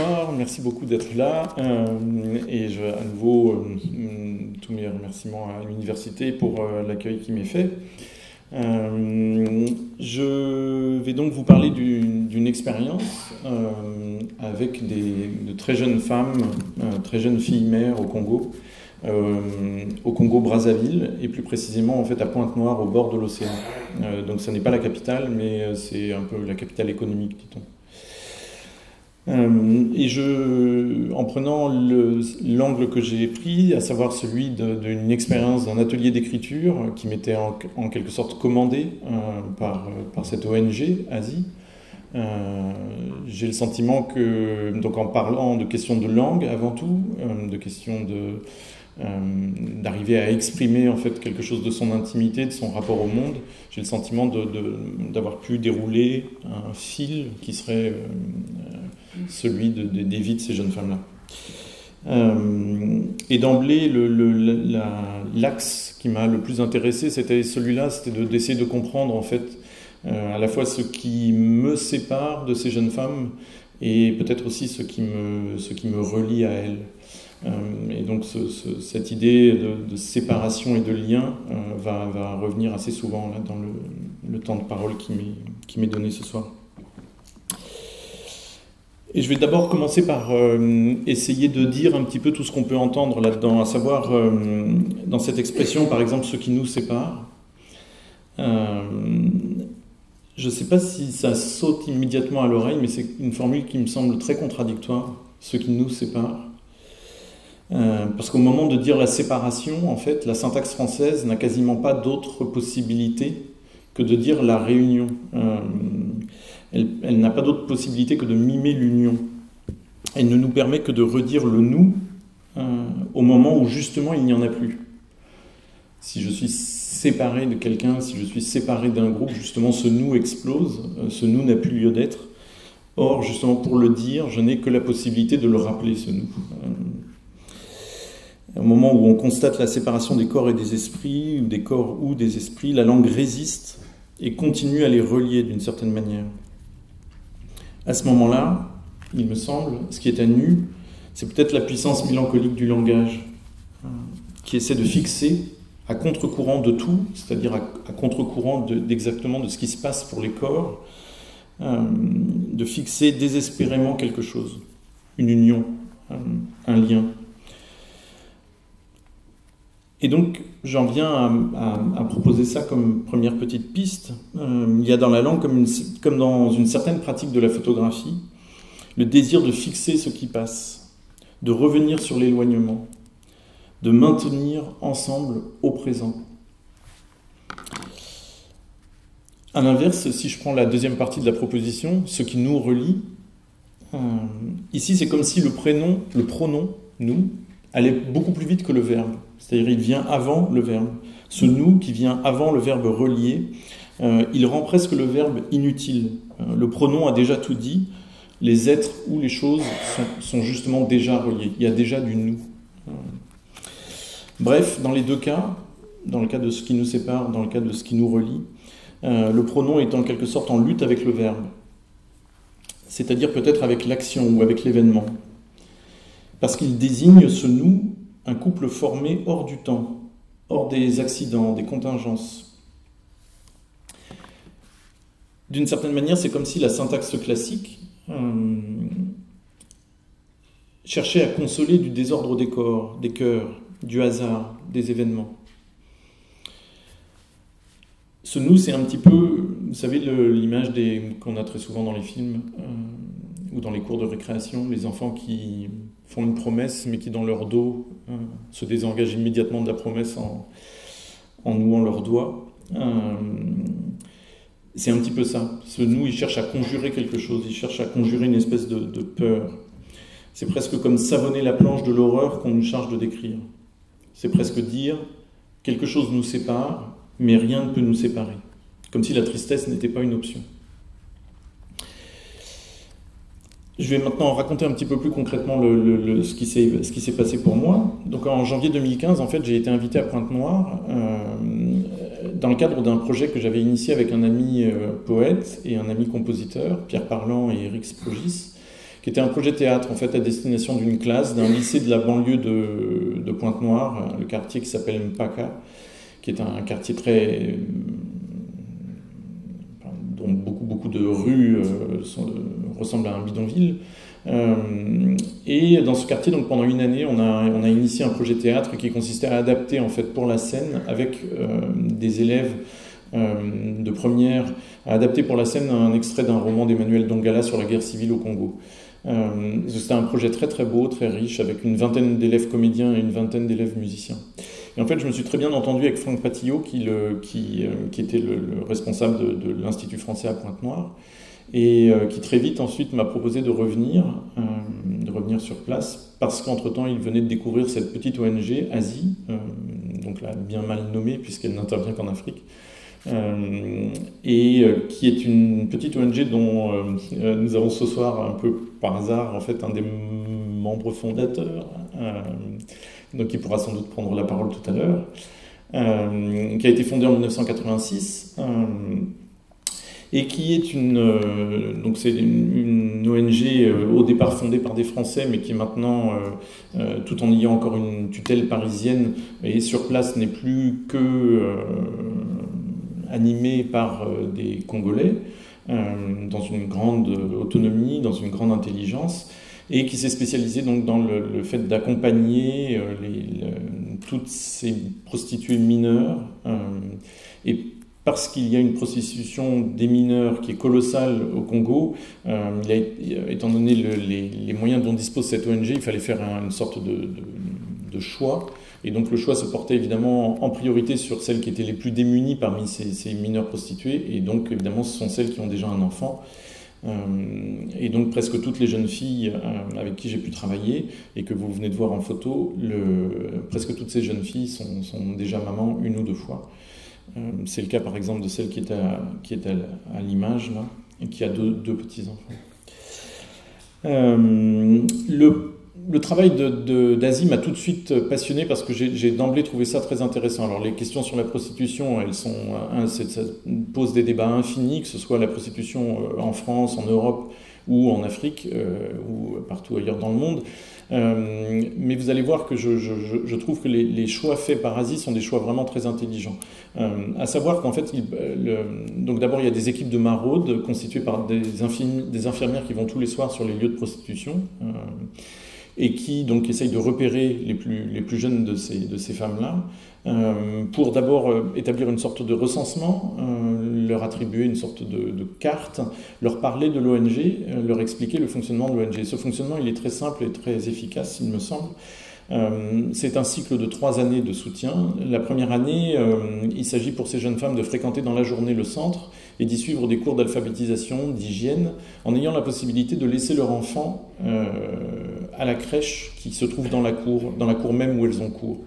bonsoir, merci beaucoup d'être là. À nouveau, tous mes remerciements à l'université pour l'accueil qui m'est fait. Je vais donc vous parler d'une expérience avec de très jeunes femmes, très jeunes filles mères au Congo Brazzaville, et plus précisément en fait à Pointe-Noire, au bord de l'océan. Donc ce n'est pas la capitale, mais c'est un peu la capitale économique, dit-on. En prenant l'angle que j'ai pris, à savoir celui d'une expérience d'un atelier d'écriture qui m'était en quelque sorte commandé par cette ONG, Asie, j'ai le sentiment que, donc en parlant de questions de langue avant tout, de questions d'arriver à exprimer en fait quelque chose de son intimité, de son rapport au monde, j'ai le sentiment d'avoir pu dérouler un fil qui serait celui des vies de ces jeunes femmes-là. Et d'emblée, l'axe qui m'a le plus intéressé, c'était celui-là, c'était d'essayer de comprendre en fait à la fois ce qui me sépare de ces jeunes femmes et peut-être aussi ce qui me relie à elles. Et donc cette idée de séparation et de lien va revenir assez souvent là, dans le temps de parole qui m'est donné ce soir. Et je vais d'abord commencer par essayer de dire un petit peu tout ce qu'on peut entendre là-dedans, à savoir dans cette expression par exemple ce qui nous sépare. Je ne sais pas si ça saute immédiatement à l'oreille, mais c'est une formule qui me semble très contradictoire, ce qui nous sépare. Parce qu'au moment de dire la séparation, en fait, la syntaxe française n'a quasiment pas d'autre possibilité que de dire la réunion. Elle n'a pas d'autre possibilité que de mimer l'union. Elle ne nous permet que de redire le « nous » au moment où justement il n'y en a plus. Si je suis séparé de quelqu'un, si je suis séparé d'un groupe, justement ce « nous » explose, ce « nous » n'a plus lieu d'être. Or, justement pour le dire, je n'ai que la possibilité de le rappeler, ce « nous ». Au moment où on constate la séparation des corps et des esprits, ou des corps ou des esprits, la langue résiste et continue à les relier d'une certaine manière. À ce moment-là, il me semble, ce qui est à nu, c'est peut-être la puissance mélancolique du langage, qui essaie de fixer à contre-courant de tout, c'est-à-dire à contre-courant d'exactement de ce qui se passe pour les corps, de fixer désespérément quelque chose, une union, un lien. Et donc, j'en viens à proposer ça comme première petite piste. Il y a dans la langue, comme dans une certaine pratique de la photographie, le désir de fixer ce qui passe, de revenir sur l'éloignement, de maintenir ensemble au présent. À l'inverse, si je prends la deuxième partie de la proposition, ce qui nous relie, ici c'est comme si le pronom, nous, allait beaucoup plus vite que le verbe. C'est-à-dire il vient avant le verbe. Ce « nous » qui vient avant le verbe relier, il rend presque le verbe inutile. Le pronom a déjà tout dit. Les êtres ou les choses sont justement déjà reliés. Il y a déjà du « nous ». Bref, dans les deux cas, dans le cas de ce qui nous sépare, dans le cas de ce qui nous relie, le pronom est en quelque sorte en lutte avec le verbe. C'est-à-dire peut-être avec l'action ou avec l'événement. Parce qu'il désigne ce « nous », un couple formé hors du temps, hors des accidents, des contingences. D'une certaine manière, c'est comme si la syntaxe classique cherchait à consoler du désordre des corps, des cœurs, du hasard, des événements. Ce « nous », c'est un petit peu, vous savez, l'image qu'on a très souvent dans les films ou dans les cours de récréation, les enfants qui font une promesse, mais qui dans leur dos se désengagent immédiatement de la promesse en nouant leurs doigts. C'est un petit peu ça. Ce « nous », il cherche à conjurer quelque chose, il cherche à conjurer une espèce de peur. C'est presque comme savonner la planche de l'horreur qu'on nous charge de décrire. C'est presque dire, quelque chose nous sépare, mais rien ne peut nous séparer. Comme si la tristesse n'était pas une option. Je vais maintenant raconter un petit peu plus concrètement ce qui s'est passé pour moi. Donc en janvier 2015, en fait, j'ai été invité à Pointe-Noire dans le cadre d'un projet que j'avais initié avec un ami poète et un ami compositeur, Pierre Parlant et Éric Sprogis, qui était un projet théâtre en fait à destination d'une classe d'un lycée de la banlieue de Pointe-Noire, le quartier qui s'appelle Mpaka, qui est un quartier dont beaucoup de rues ressemblent à un bidonville. Et dans ce quartier, donc pendant une année, on a initié un projet théâtre qui consistait à adapter en fait pour la scène avec des élèves de première, à adapter pour la scène un extrait d'un roman d'Emmanuel Dongala sur la guerre civile au Congo. C'était un projet très très beau, très riche, avec une vingtaine d'élèves comédiens et une vingtaine d'élèves musiciens. Et en fait, je me suis très bien entendu avec Franck Patillot, qui était le responsable de l'Institut français à Pointe-Noire, et qui très vite ensuite m'a proposé de revenir sur place, parce qu'entre-temps, il venait de découvrir cette petite ONG, Asie, donc là, bien mal nommée, puisqu'elle n'intervient qu'en Afrique, et qui est une petite ONG dont nous avons ce soir, un peu par hasard, en fait, un des membres fondateurs, donc il pourra sans doute prendre la parole tout à l'heure, qui a été fondée en 1986, et qui est donc c'est une ONG au départ fondée par des Français, mais qui maintenant, tout en ayant encore une tutelle parisienne, et sur place n'est plus que animée par des Congolais, dans une grande autonomie, dans une grande intelligence, et qui s'est spécialisée donc dans le fait d'accompagner toutes ces prostituées mineures, et parce qu'il y a une prostitution des mineurs qui est colossale au Congo, étant donné les moyens dont dispose cette ONG, il fallait faire une sorte de choix. Et donc le choix se portait évidemment en priorité sur celles qui étaient les plus démunies parmi ces mineurs prostituées. Et donc évidemment ce sont celles qui ont déjà un enfant. Et donc presque toutes les jeunes filles avec qui j'ai pu travailler et que vous venez de voir en photo, presque toutes ces jeunes filles sont déjà mamans une ou deux fois. C'est le cas par exemple de celle qui est à l'image là, et qui a deux petits-enfants. Le travail d'Asie m'a tout de suite passionné parce que j'ai d'emblée trouvé ça très intéressant. Alors les questions sur la prostitution, ça pose des débats infinis, que ce soit la prostitution en France, en Europe ou en Afrique, ou partout ailleurs dans le monde. Mais vous allez voir que je trouve que les choix faits par Asie sont des choix vraiment très intelligents. À savoir qu'en fait, donc d'abord il y a des équipes de maraude constituées par des infirmières qui vont tous les soirs sur les lieux de prostitution, et qui donc essayent de repérer les plus jeunes de ces femmes-là, pour d'abord établir une sorte de recensement, leur attribuer une sorte de carte, leur parler de l'ONG, leur expliquer le fonctionnement de l'ONG. Ce fonctionnement, il est très simple et très efficace, il me semble. C'est un cycle de 3 années de soutien. La première année, il s'agit pour ces jeunes femmes de fréquenter dans la journée le centre et d'y suivre des cours d'alphabétisation, d'hygiène, en ayant la possibilité de laisser leur enfant à la crèche qui se trouve dans la cour même où elles ont cours.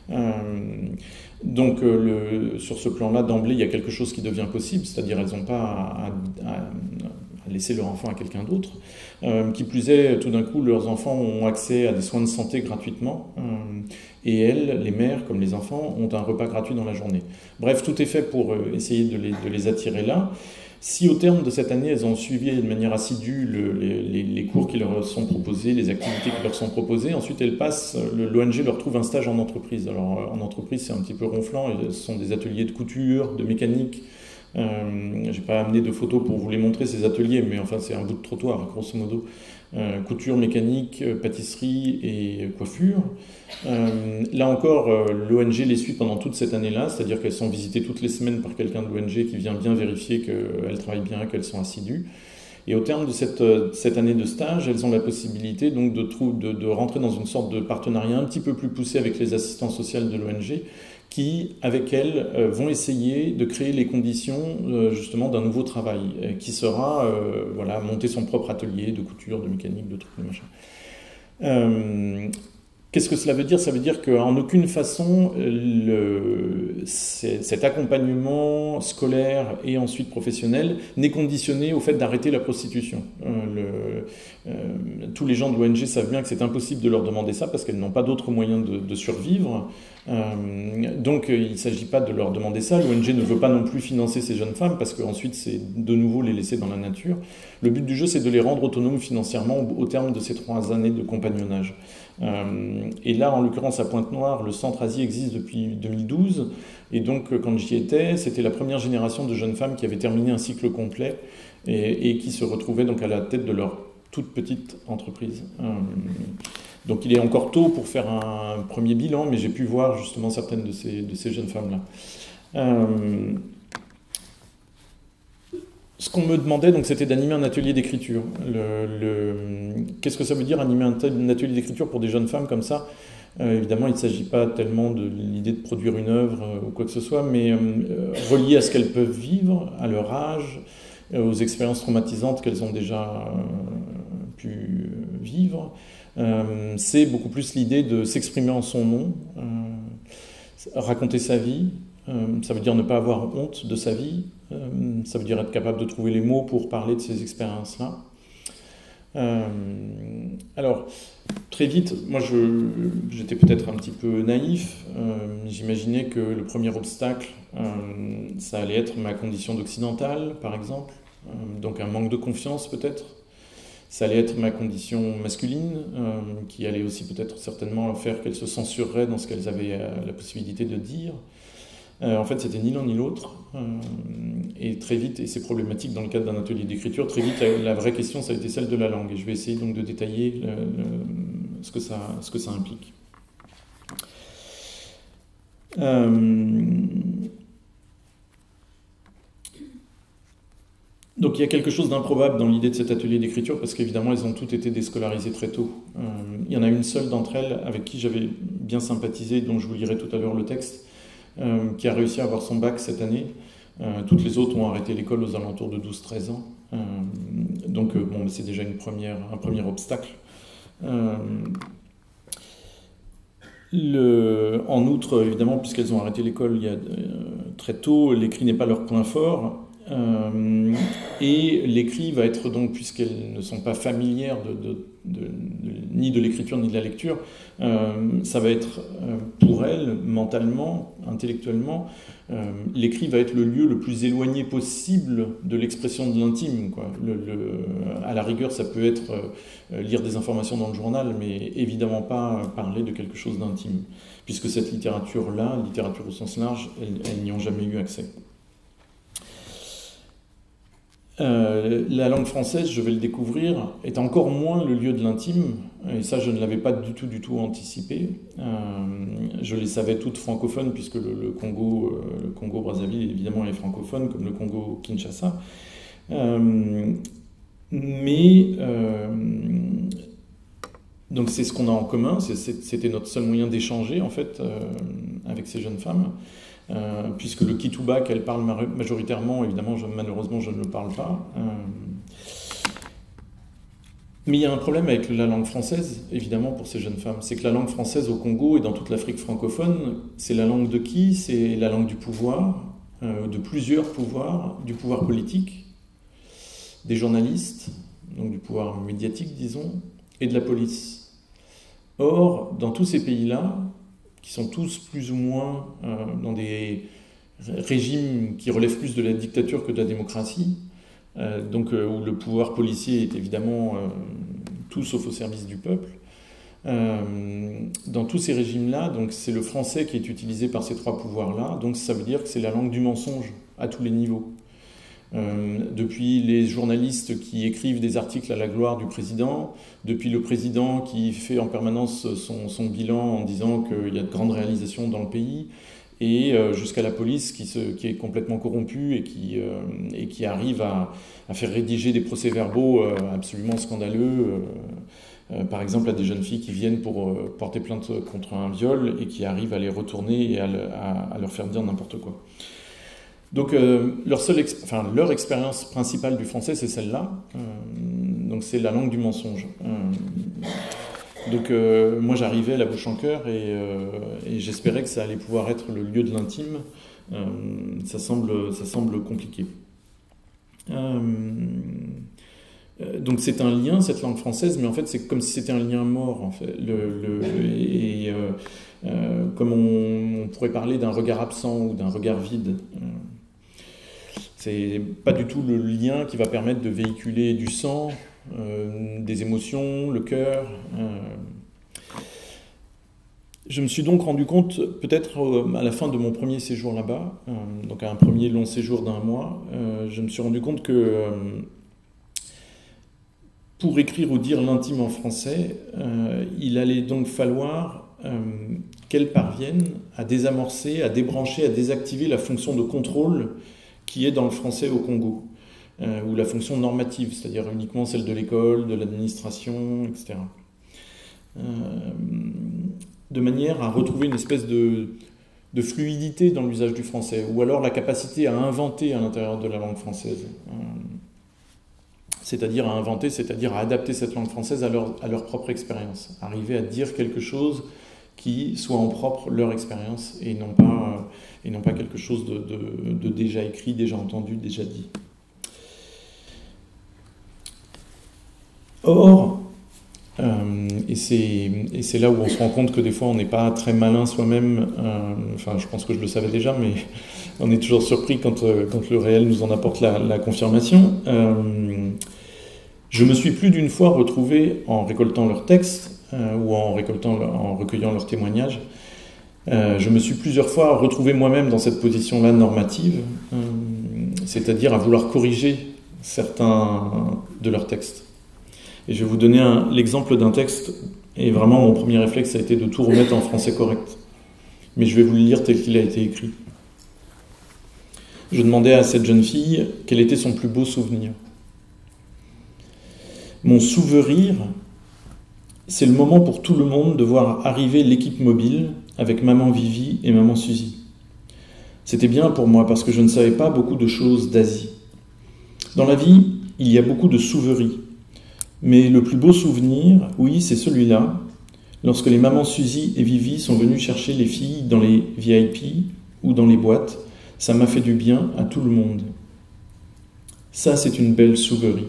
Donc sur ce plan-là, d'emblée, il y a quelque chose qui devient possible, c'est-à-dire elles n'ont pas à laisser leur enfant à quelqu'un d'autre. Qui plus est, tout d'un coup, leurs enfants ont accès à des soins de santé gratuitement, et elles, les mères comme les enfants, ont un repas gratuit dans la journée. Bref, tout est fait pour essayer de les attirer là. Si au terme de cette année, elles ont suivi de manière assidue les cours qui leur sont proposés, les activités qui leur sont proposées, ensuite elles passent, l'ONG leur trouve un stage en entreprise. Alors en entreprise, c'est un petit peu ronflant, ce sont des ateliers de couture, de mécanique. J'ai pas amené de photos pour vous les montrer, ces ateliers, mais enfin c'est un bout de trottoir, grosso modo. Couture, mécanique, pâtisserie et coiffure. Là encore, l'ONG les suit pendant toute cette année-là, c'est-à-dire qu'elles sont visitées toutes les semaines par quelqu'un de l'ONG qui vient bien vérifier qu'elles travaillent bien, qu'elles sont assidues. Et au terme de cette année de stage, elles ont la possibilité donc de rentrer dans une sorte de partenariat un petit peu plus poussé avec les assistants sociaux de l'ONG, qui, avec elles, vont essayer de créer les conditions justement d'un nouveau travail, qui sera monter son propre atelier de couture, de mécanique, de trucs, de machin. Qu'est-ce que cela veut dire? Ça veut dire qu'en aucune façon, cet accompagnement scolaire et ensuite professionnel n'est conditionné au fait d'arrêter la prostitution. tous les gens de l'ONG savent bien que c'est impossible de leur demander ça parce qu'elles n'ont pas d'autres moyens de survivre. Donc il ne s'agit pas de leur demander ça. L'ONG ne veut pas non plus financer ces jeunes femmes parce qu'ensuite c'est de nouveau les laisser dans la nature. Le but du jeu, c'est de les rendre autonomes financièrement au terme de ces 3 années de compagnonnage. Et là, en l'occurrence, à Pointe-Noire, le centre Asie existe depuis 2012. Et donc, quand j'y étais, c'était la première génération de jeunes femmes qui avaient terminé un cycle complet et qui se retrouvaient donc à la tête de leur toute petite entreprise. Donc, il est encore tôt pour faire un premier bilan, mais j'ai pu voir justement certaines de ces jeunes femmes-là. Ce qu'on me demandait, donc, c'était d'animer un atelier d'écriture. Qu'est-ce que ça veut dire animer un atelier d'écriture pour des jeunes femmes comme ça? Évidemment, il ne s'agit pas tellement de l'idée de produire une œuvre ou quoi que ce soit, mais relié à ce qu'elles peuvent vivre, à leur âge, aux expériences traumatisantes qu'elles ont déjà pu vivre. C'est beaucoup plus l'idée de s'exprimer en son nom, raconter sa vie. Ça veut dire ne pas avoir honte de sa vie. Ça veut dire être capable de trouver les mots pour parler de ces expériences-là. Alors, très vite, moi j'étais peut-être un petit peu naïf. J'imaginais que le premier obstacle, ça allait être ma condition d'occidental, par exemple. Donc un manque de confiance peut-être. Ça allait être ma condition masculine, qui allait aussi peut-être certainement faire qu'elles se censureraient dans ce qu'elles avaient la possibilité de dire. En fait, c'était ni l'un ni l'autre. Et très vite, et c'est problématique dans le cadre d'un atelier d'écriture, très vite, la vraie question, ça a été celle de la langue. Et je vais essayer donc de détailler ce que ça implique. Donc il y a quelque chose d'improbable dans l'idée de cet atelier d'écriture, parce qu'évidemment, elles ont toutes été déscolarisées très tôt. Il y en a une seule d'entre elles avec qui j'avais bien sympathisé, dont je vous lirai tout à l'heure le texte, qui a réussi à avoir son bac cette année. Toutes les autres ont arrêté l'école aux alentours de 12-13 ans. Donc bon, c'est déjà un premier obstacle. En outre, évidemment, puisqu'elles ont arrêté l'école très tôt, l'écrit n'est pas leur point fort. Et l'écrit va être donc, puisqu'elles ne sont pas familières ni de l'écriture ni de la lecture, ça va être pour elles, mentalement, intellectuellement, l'écrit va être le lieu le plus éloigné possible de l'expression de l'intime, quoi. À la rigueur, ça peut être lire des informations dans le journal, mais évidemment pas parler de quelque chose d'intime, puisque cette littérature-là, littérature au sens large, elles n'y ont jamais eu accès. La langue française, je vais le découvrir, est encore moins le lieu de l'intime, et ça je ne l'avais pas du tout anticipé. Je les savais toutes francophones, puisque le Congo Brazzaville évidemment est francophone, comme le Congo Kinshasa. Donc c'est ce qu'on a en commun, c'était notre seul moyen d'échanger en fait avec ces jeunes femmes. Puisque le Kituba qu'elle parle majoritairement, évidemment, malheureusement, je ne le parle pas. Mais il y a un problème avec la langue française, évidemment, pour ces jeunes femmes. C'est que la langue française au Congo et dans toute l'Afrique francophone, c'est la langue de qui? C'est la langue du pouvoir, de plusieurs pouvoirs, du pouvoir politique, des journalistes, donc du pouvoir médiatique, disons, et de la police. Or, dans tous ces pays-là, qui sont tous plus ou moins dans des régimes qui relèvent plus de la dictature que de la démocratie, donc où le pouvoir policier est évidemment tout sauf au service du peuple. Dans tous ces régimes-là, donc c'est le français qui est utilisé par ces trois pouvoirs-là, donc ça veut dire que c'est la langue du mensonge à tous les niveaux. Depuis les journalistes qui écrivent des articles à la gloire du président, depuis le président qui fait en permanence son bilan en disant qu'il y a de grandes réalisations dans le pays, et jusqu'à la police qui est complètement corrompue et qui arrive à faire rédiger des procès-verbaux absolument scandaleux, par exemple à des jeunes filles qui viennent pour porter plainte contre un viol et qui arrivent à les retourner et à leur faire dire n'importe quoi. Donc leur expérience principale du français, c'est celle-là. Donc c'est la langue du mensonge. Donc moi j'arrivais la bouche en cœur et j'espérais que ça allait pouvoir être le lieu de l'intime. Ça semble compliqué. Donc c'est un lien, cette langue française, mais en fait c'est comme si c'était un lien mort, en fait. Comme on pourrait parler d'un regard absent ou d'un regard vide. C'est pas du tout le lien qui va permettre de véhiculer du sang, des émotions, le cœur. Je me suis donc rendu compte, peut-être à la fin de mon premier séjour là-bas, donc à un premier long séjour d'1 mois, je me suis rendu compte que pour écrire ou dire l'intime en français, il allait donc falloir qu'elle parvienne à désamorcer, à débrancher, à désactiver la fonction de contrôle qui est dans le français au Congo, ou la fonction normative, c'est-à-dire uniquement celle de l'école, de l'administration, etc. De manière à retrouver une espèce de fluidité dans l'usage du français, ou alors la capacité à inventer à l'intérieur de la langue française. C'est-à-dire à inventer, c'est-à-dire à adapter cette langue française à leur propre expérience, arriver à dire quelque chose qui soit en propre leur expérience et non pas quelque chose de déjà écrit, déjà entendu, déjà dit. Or, et c'est là où on se rend compte que des fois on n'est pas très malin soi-même, enfin je pense que je le savais déjà, mais on est toujours surpris quand le réel nous en apporte la confirmation. Je me suis plus d'une fois retrouvé en récoltant leurs textes, ou en recueillant leurs témoignages, je me suis plusieurs fois retrouvé moi-même dans cette position-là normative, c'est-à-dire à vouloir corriger certains de leurs textes. Et je vais vous donner l'exemple d'un texte, et vraiment mon premier réflexe a été de tout remettre en français correct. Mais je vais vous le lire tel qu'il a été écrit. Je demandais à cette jeune fille quel était son plus beau souvenir. Mon souvenir, c'est le moment pour tout le monde de voir arriver l'équipe mobile avec maman Vivi et maman Suzy. C'était bien pour moi parce que je ne savais pas beaucoup de choses d'Asie. Dans la vie, il y a beaucoup de souvenirs. Mais le plus beau souvenir, oui, c'est celui-là, lorsque les mamans Suzy et Vivi sont venues chercher les filles dans les VIP ou dans les boîtes, ça m'a fait du bien à tout le monde. Ça, c'est une belle souvenir.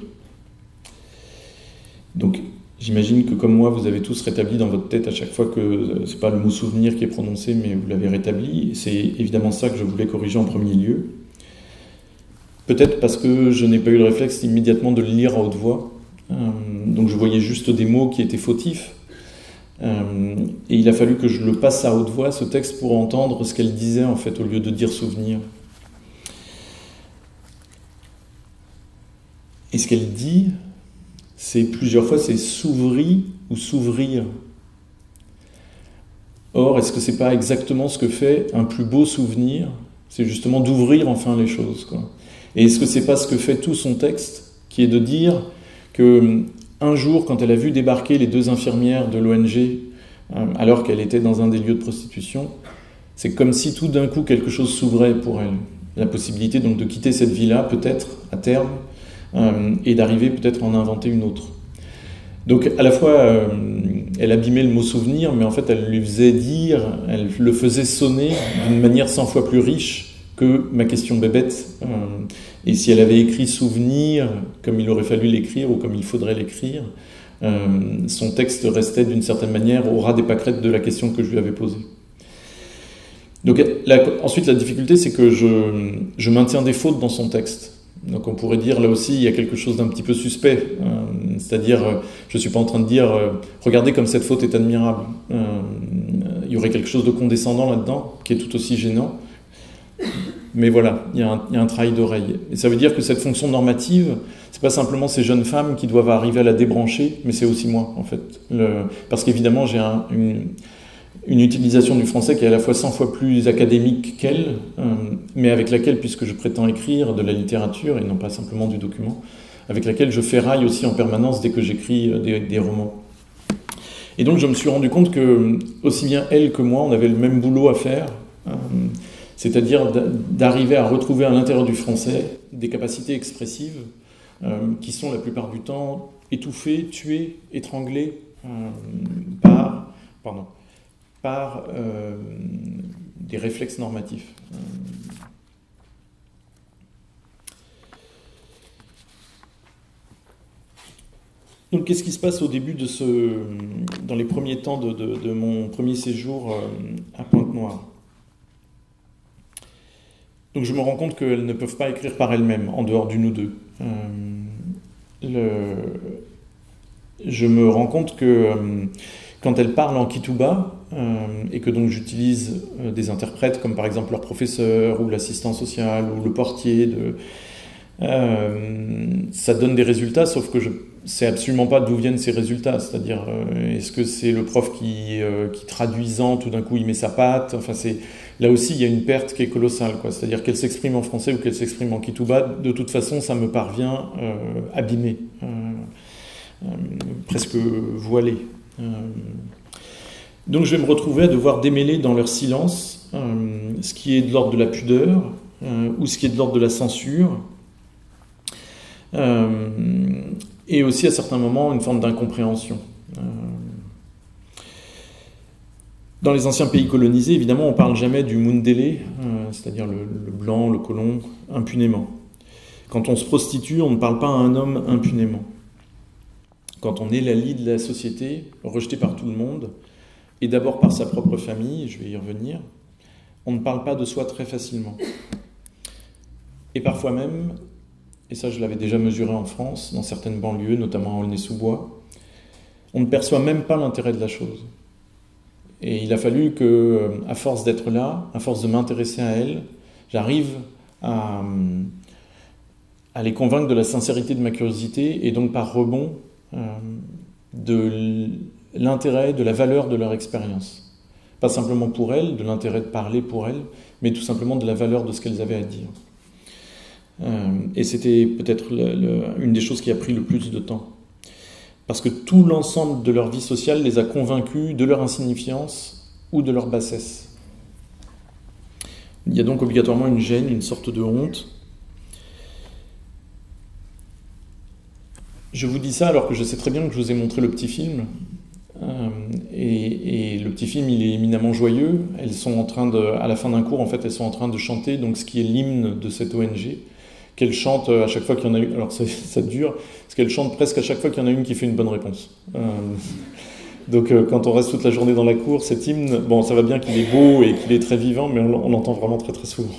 Donc, j'imagine que comme moi, vous avez tous rétabli dans votre tête à chaque fois que c'est pas le mot souvenir qui est prononcé, mais vous l'avez rétabli. C'est évidemment ça que je voulais corriger en premier lieu. Peut-être parce que je n'ai pas eu le réflexe immédiatement de le lire à haute voix. Donc je voyais juste des mots qui étaient fautifs. Et il a fallu que je le passe à haute voix, ce texte, pour entendre ce qu'elle disait, en fait, au lieu de dire souvenir. Et ce qu'elle dit, c'est plusieurs fois, c'est s'ouvrir ou s'ouvrir. Or, est-ce que c'est pas exactement ce que fait un plus beau souvenir? C'est justement d'ouvrir enfin les choses, quoi. Et est-ce que c'est pas ce que fait tout son texte, qui est de dire que un jour, quand elle a vu débarquer les 2 infirmières de l'ONG, alors qu'elle était dans un des lieux de prostitution, c'est comme si tout d'un coup quelque chose s'ouvrait pour elle. La possibilité donc de quitter cette vie-là, peut-être, à terme, et d'arriver peut-être à en inventer une autre. Donc à la fois, elle abîmait le mot souvenir, mais en fait elle lui faisait dire, elle le faisait sonner d'une manière 100 fois plus riche que ma question bébête. Et si elle avait écrit souvenir, comme il aurait fallu l'écrire ou comme il faudrait l'écrire, son texte restait d'une certaine manière au ras des pâquerettes de la question que je lui avais posée. Donc ensuite la difficulté, c'est que je maintiens des fautes dans son texte. Donc on pourrait dire, là aussi, il y a quelque chose d'un petit peu suspect. C'est-à-dire, je ne suis pas en train de dire « Regardez comme cette faute est admirable ». Il y aurait quelque chose de condescendant là-dedans, qui est tout aussi gênant. Mais voilà, il y a un travail d'oreille. Et ça veut dire que cette fonction normative, c'est pas simplement ces jeunes femmes qui doivent arriver à la débrancher, mais c'est aussi moi, en fait. Parce qu'évidemment, j'ai une utilisation du français qui est à la fois 100 fois plus académique qu'elle, mais avec laquelle, puisque je prétends écrire de la littérature et non pas simplement du document, avec laquelle je ferraille aussi en permanence dès que j'écris des romans. Et donc je me suis rendu compte que, aussi bien elle que moi, on avait le même boulot à faire, c'est-à-dire d'arriver à retrouver à l'intérieur du français des capacités expressives qui sont la plupart du temps étouffées, tuées, étranglées par des réflexes normatifs. Donc qu'est-ce qui se passe au début dans les premiers temps de mon premier séjour à Pointe-Noire? Donc je me rends compte qu'elles ne peuvent pas écrire par elles-mêmes, en dehors d'une ou deux. Je me rends compte que quand elles parlent en Kituba, et que donc j'utilise des interprètes comme par exemple leur professeur ou l'assistant social ou le portier, ça donne des résultats, sauf que je sais absolument pas d'où viennent ces résultats. C'est-à-dire, est-ce que c'est le prof qui traduisant, tout d'un coup il met sa patte? Enfin, là aussi il y a une perte qui est colossale, quoi. C'est-à-dire qu'elle s'exprime en français ou qu'elle s'exprime en Kituba, de toute façon ça me parvient abîmé, presque voilé. Donc je vais me retrouver à devoir démêler dans leur silence ce qui est de l'ordre de la pudeur ou ce qui est de l'ordre de la censure, et aussi à certains moments une forme d'incompréhension. Dans les anciens pays colonisés, évidemment, on ne parle jamais du Mundele, c'est-à-dire le blanc, le colon, impunément. Quand on se prostitue, on ne parle pas à un homme impunément. Quand on est la lie de la société, rejeté par tout le monde, et d'abord par sa propre famille, je vais y revenir, on ne parle pas de soi très facilement. Et parfois même, et ça je l'avais déjà mesuré en France, dans certaines banlieues, notamment à Aulnay-sous-Bois, on ne perçoit même pas l'intérêt de la chose. Et il a fallu que, à force d'être là, à force de m'intéresser à elles, j'arrive à les convaincre de la sincérité de ma curiosité, et donc par rebond, de l'intérêt, de la valeur de leur expérience. Pas simplement pour elles, de l'intérêt de parler pour elles, mais tout simplement de la valeur de ce qu'elles avaient à dire. Et c'était peut-être une des choses qui a pris le plus de temps. Parce que tout l'ensemble de leur vie sociale les a convaincus de leur insignifiance ou de leur bassesse. Il y a donc obligatoirement une gêne, une sorte de honte. Je vous dis ça alors que je sais très bien que je vous ai montré le petit film. Et le petit film, il est éminemment joyeux. Elles sont en train à la fin d'un cours, en fait, elles sont en train de chanter donc, ce qui est l'hymne de cette ONG, qu'elles chantent à chaque fois qu'il y en a une. Alors ça dure, parce qu'elles chantent presque à chaque fois qu'il y en a une qui fait une bonne réponse. Donc quand on reste toute la journée dans la cour, cet hymne, bon, ça va bien qu'il est beau et qu'il est très vivant, mais on l'entend vraiment très très souvent.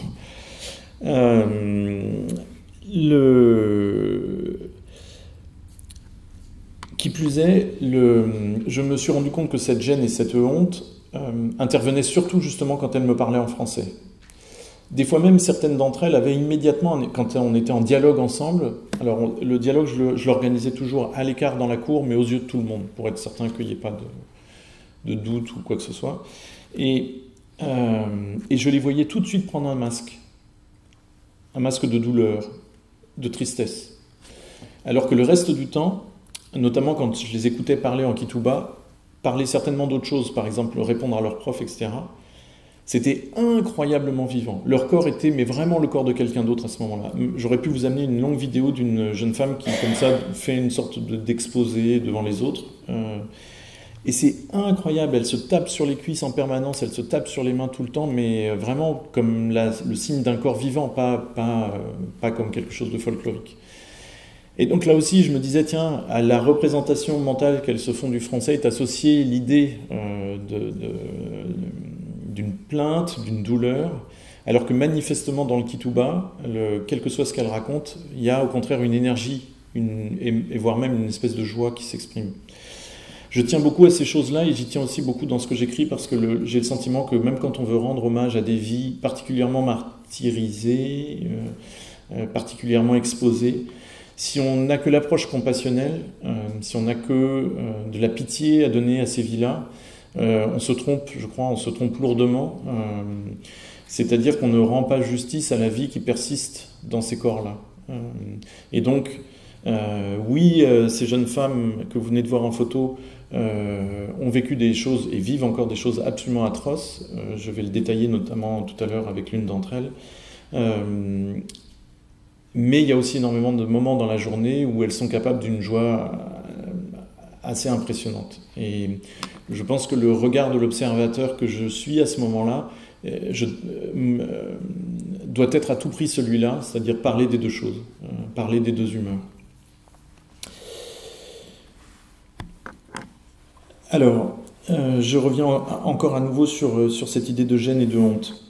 Qui plus est, je me suis rendu compte que cette gêne et cette honte intervenaient surtout justement quand elles me parlaient en français. Des fois même, certaines d'entre elles avaient immédiatement, quand on était en dialogue ensemble, alors le dialogue, je l'organisais toujours à l'écart dans la cour, mais aux yeux de tout le monde, pour être certain qu'il n'y ait pas de doute ou quoi que ce soit. Et je les voyais tout de suite prendre un masque de douleur, de tristesse. Alors que le reste du temps, notamment quand je les écoutais parler en Kituba, parler certainement d'autres choses, par exemple répondre à leur prof, etc., c'était incroyablement vivant. Leur corps était, mais vraiment le corps de quelqu'un d'autre à ce moment-là. J'aurais pu vous amener une longue vidéo d'une jeune femme qui, comme ça, fait une sorte d'exposé devant les autres. Et c'est incroyable, elle se tape sur les cuisses en permanence, elle se tape sur les mains tout le temps, mais vraiment comme le signe d'un corps vivant, pas comme quelque chose de folklorique. Et donc là aussi, je me disais, tiens, à la représentation mentale qu'elles se font du français est associée l'idée d'une plainte, d'une douleur, alors que manifestement dans le Kituba, quel que soit ce qu'elle raconte, il y a au contraire une énergie, et voire même une espèce de joie qui s'exprime. Je tiens beaucoup à ces choses-là et j'y tiens aussi beaucoup dans ce que j'écris parce que j'ai le sentiment que même quand on veut rendre hommage à des vies particulièrement martyrisées, particulièrement exposées, si on n'a que l'approche compassionnelle, si on n'a que de la pitié à donner à ces vies-là, on se trompe, je crois, on se trompe lourdement. C'est-à-dire qu'on ne rend pas justice à la vie qui persiste dans ces corps-là. Et donc, oui, ces jeunes femmes que vous venez de voir en photo ont vécu des choses et vivent encore des choses absolument atroces. Je vais le détailler notamment tout à l'heure avec l'une d'entre elles. Mais il y a aussi énormément de moments dans la journée où elles sont capables d'une joie assez impressionnante. Et je pense que le regard de l'observateur que je suis à ce moment-là doit être à tout prix celui-là, c'est-à-dire parler des deux choses, parler des deux humeurs. Alors, je reviens encore à nouveau sur cette idée de gêne et de honte.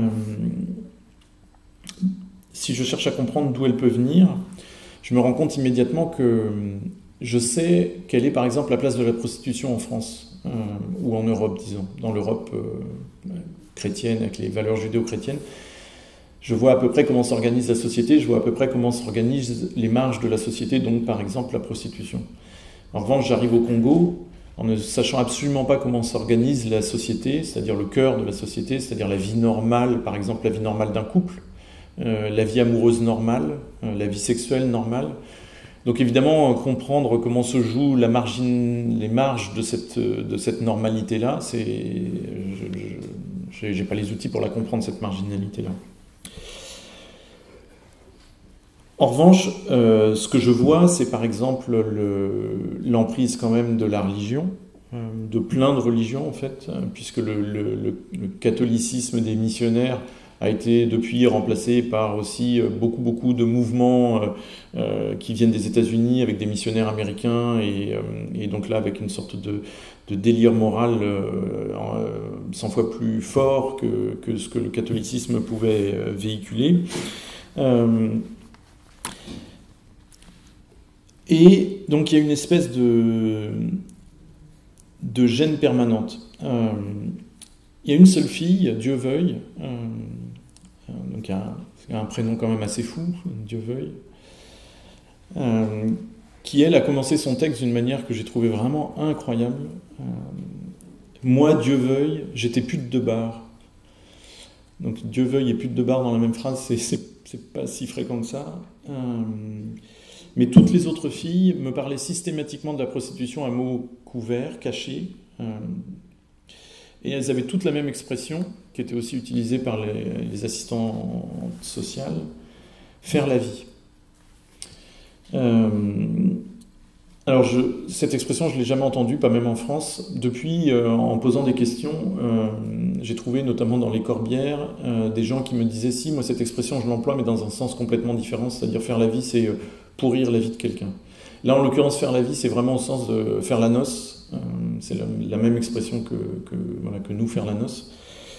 Si je cherche à comprendre d'où elle peut venir, je me rends compte immédiatement que je sais quelle est par exemple la place de la prostitution en France, ou en Europe, disons, dans l'Europe chrétienne, avec les valeurs judéo-chrétiennes. Je vois à peu près comment s'organise la société, je vois à peu près comment s'organisent les marges de la société, donc par exemple la prostitution. En revanche, j'arrive au Congo en ne sachant absolument pas comment s'organise la société, c'est-à-dire le cœur de la société, c'est-à-dire la vie normale, par exemple la vie normale d'un couple, la vie amoureuse normale, la vie sexuelle normale. Donc évidemment, comprendre comment se jouent les marges de cette normalité-là, j'ai pas les outils pour la comprendre, cette marginalité-là. En revanche, ce que je vois, c'est par exemple l'emprise quand même de la religion, de plein de religions en fait, puisque le catholicisme des missionnaires a été depuis remplacé par aussi beaucoup de mouvements qui viennent des États-Unis avec des missionnaires américains et donc là avec une sorte de délire moral 100 fois plus fort que ce que le catholicisme pouvait véhiculer. Et donc il y a une espèce de gêne permanente. Il y a une seule fille, Dieu veuille, donc il y a un prénom quand même assez fou, Dieu veuille, qui elle a commencé son texte d'une manière que j'ai trouvé vraiment incroyable. Moi, Dieu veuille, j'étais pute de bar. Donc Dieu veuille et pute de bar dans la même phrase, c'est pas si fréquent que ça. Mais toutes les autres filles me parlaient systématiquement de la prostitution à mots couverts, cachés. Et elles avaient toutes la même expression, qui était aussi utilisée par les assistantes sociales, faire la vie. Alors cette expression, je ne l'ai jamais entendue, pas même en France. Depuis, en posant des questions, j'ai trouvé notamment dans les Corbières des gens qui me disaient « Si, moi cette expression, je l'emploie, mais dans un sens complètement différent, c'est-à-dire faire la vie, c'est pourrir la vie de quelqu'un. » Là, en l'occurrence, faire la vie, c'est vraiment au sens de faire la noce. C'est la même expression que nous, faire la noce.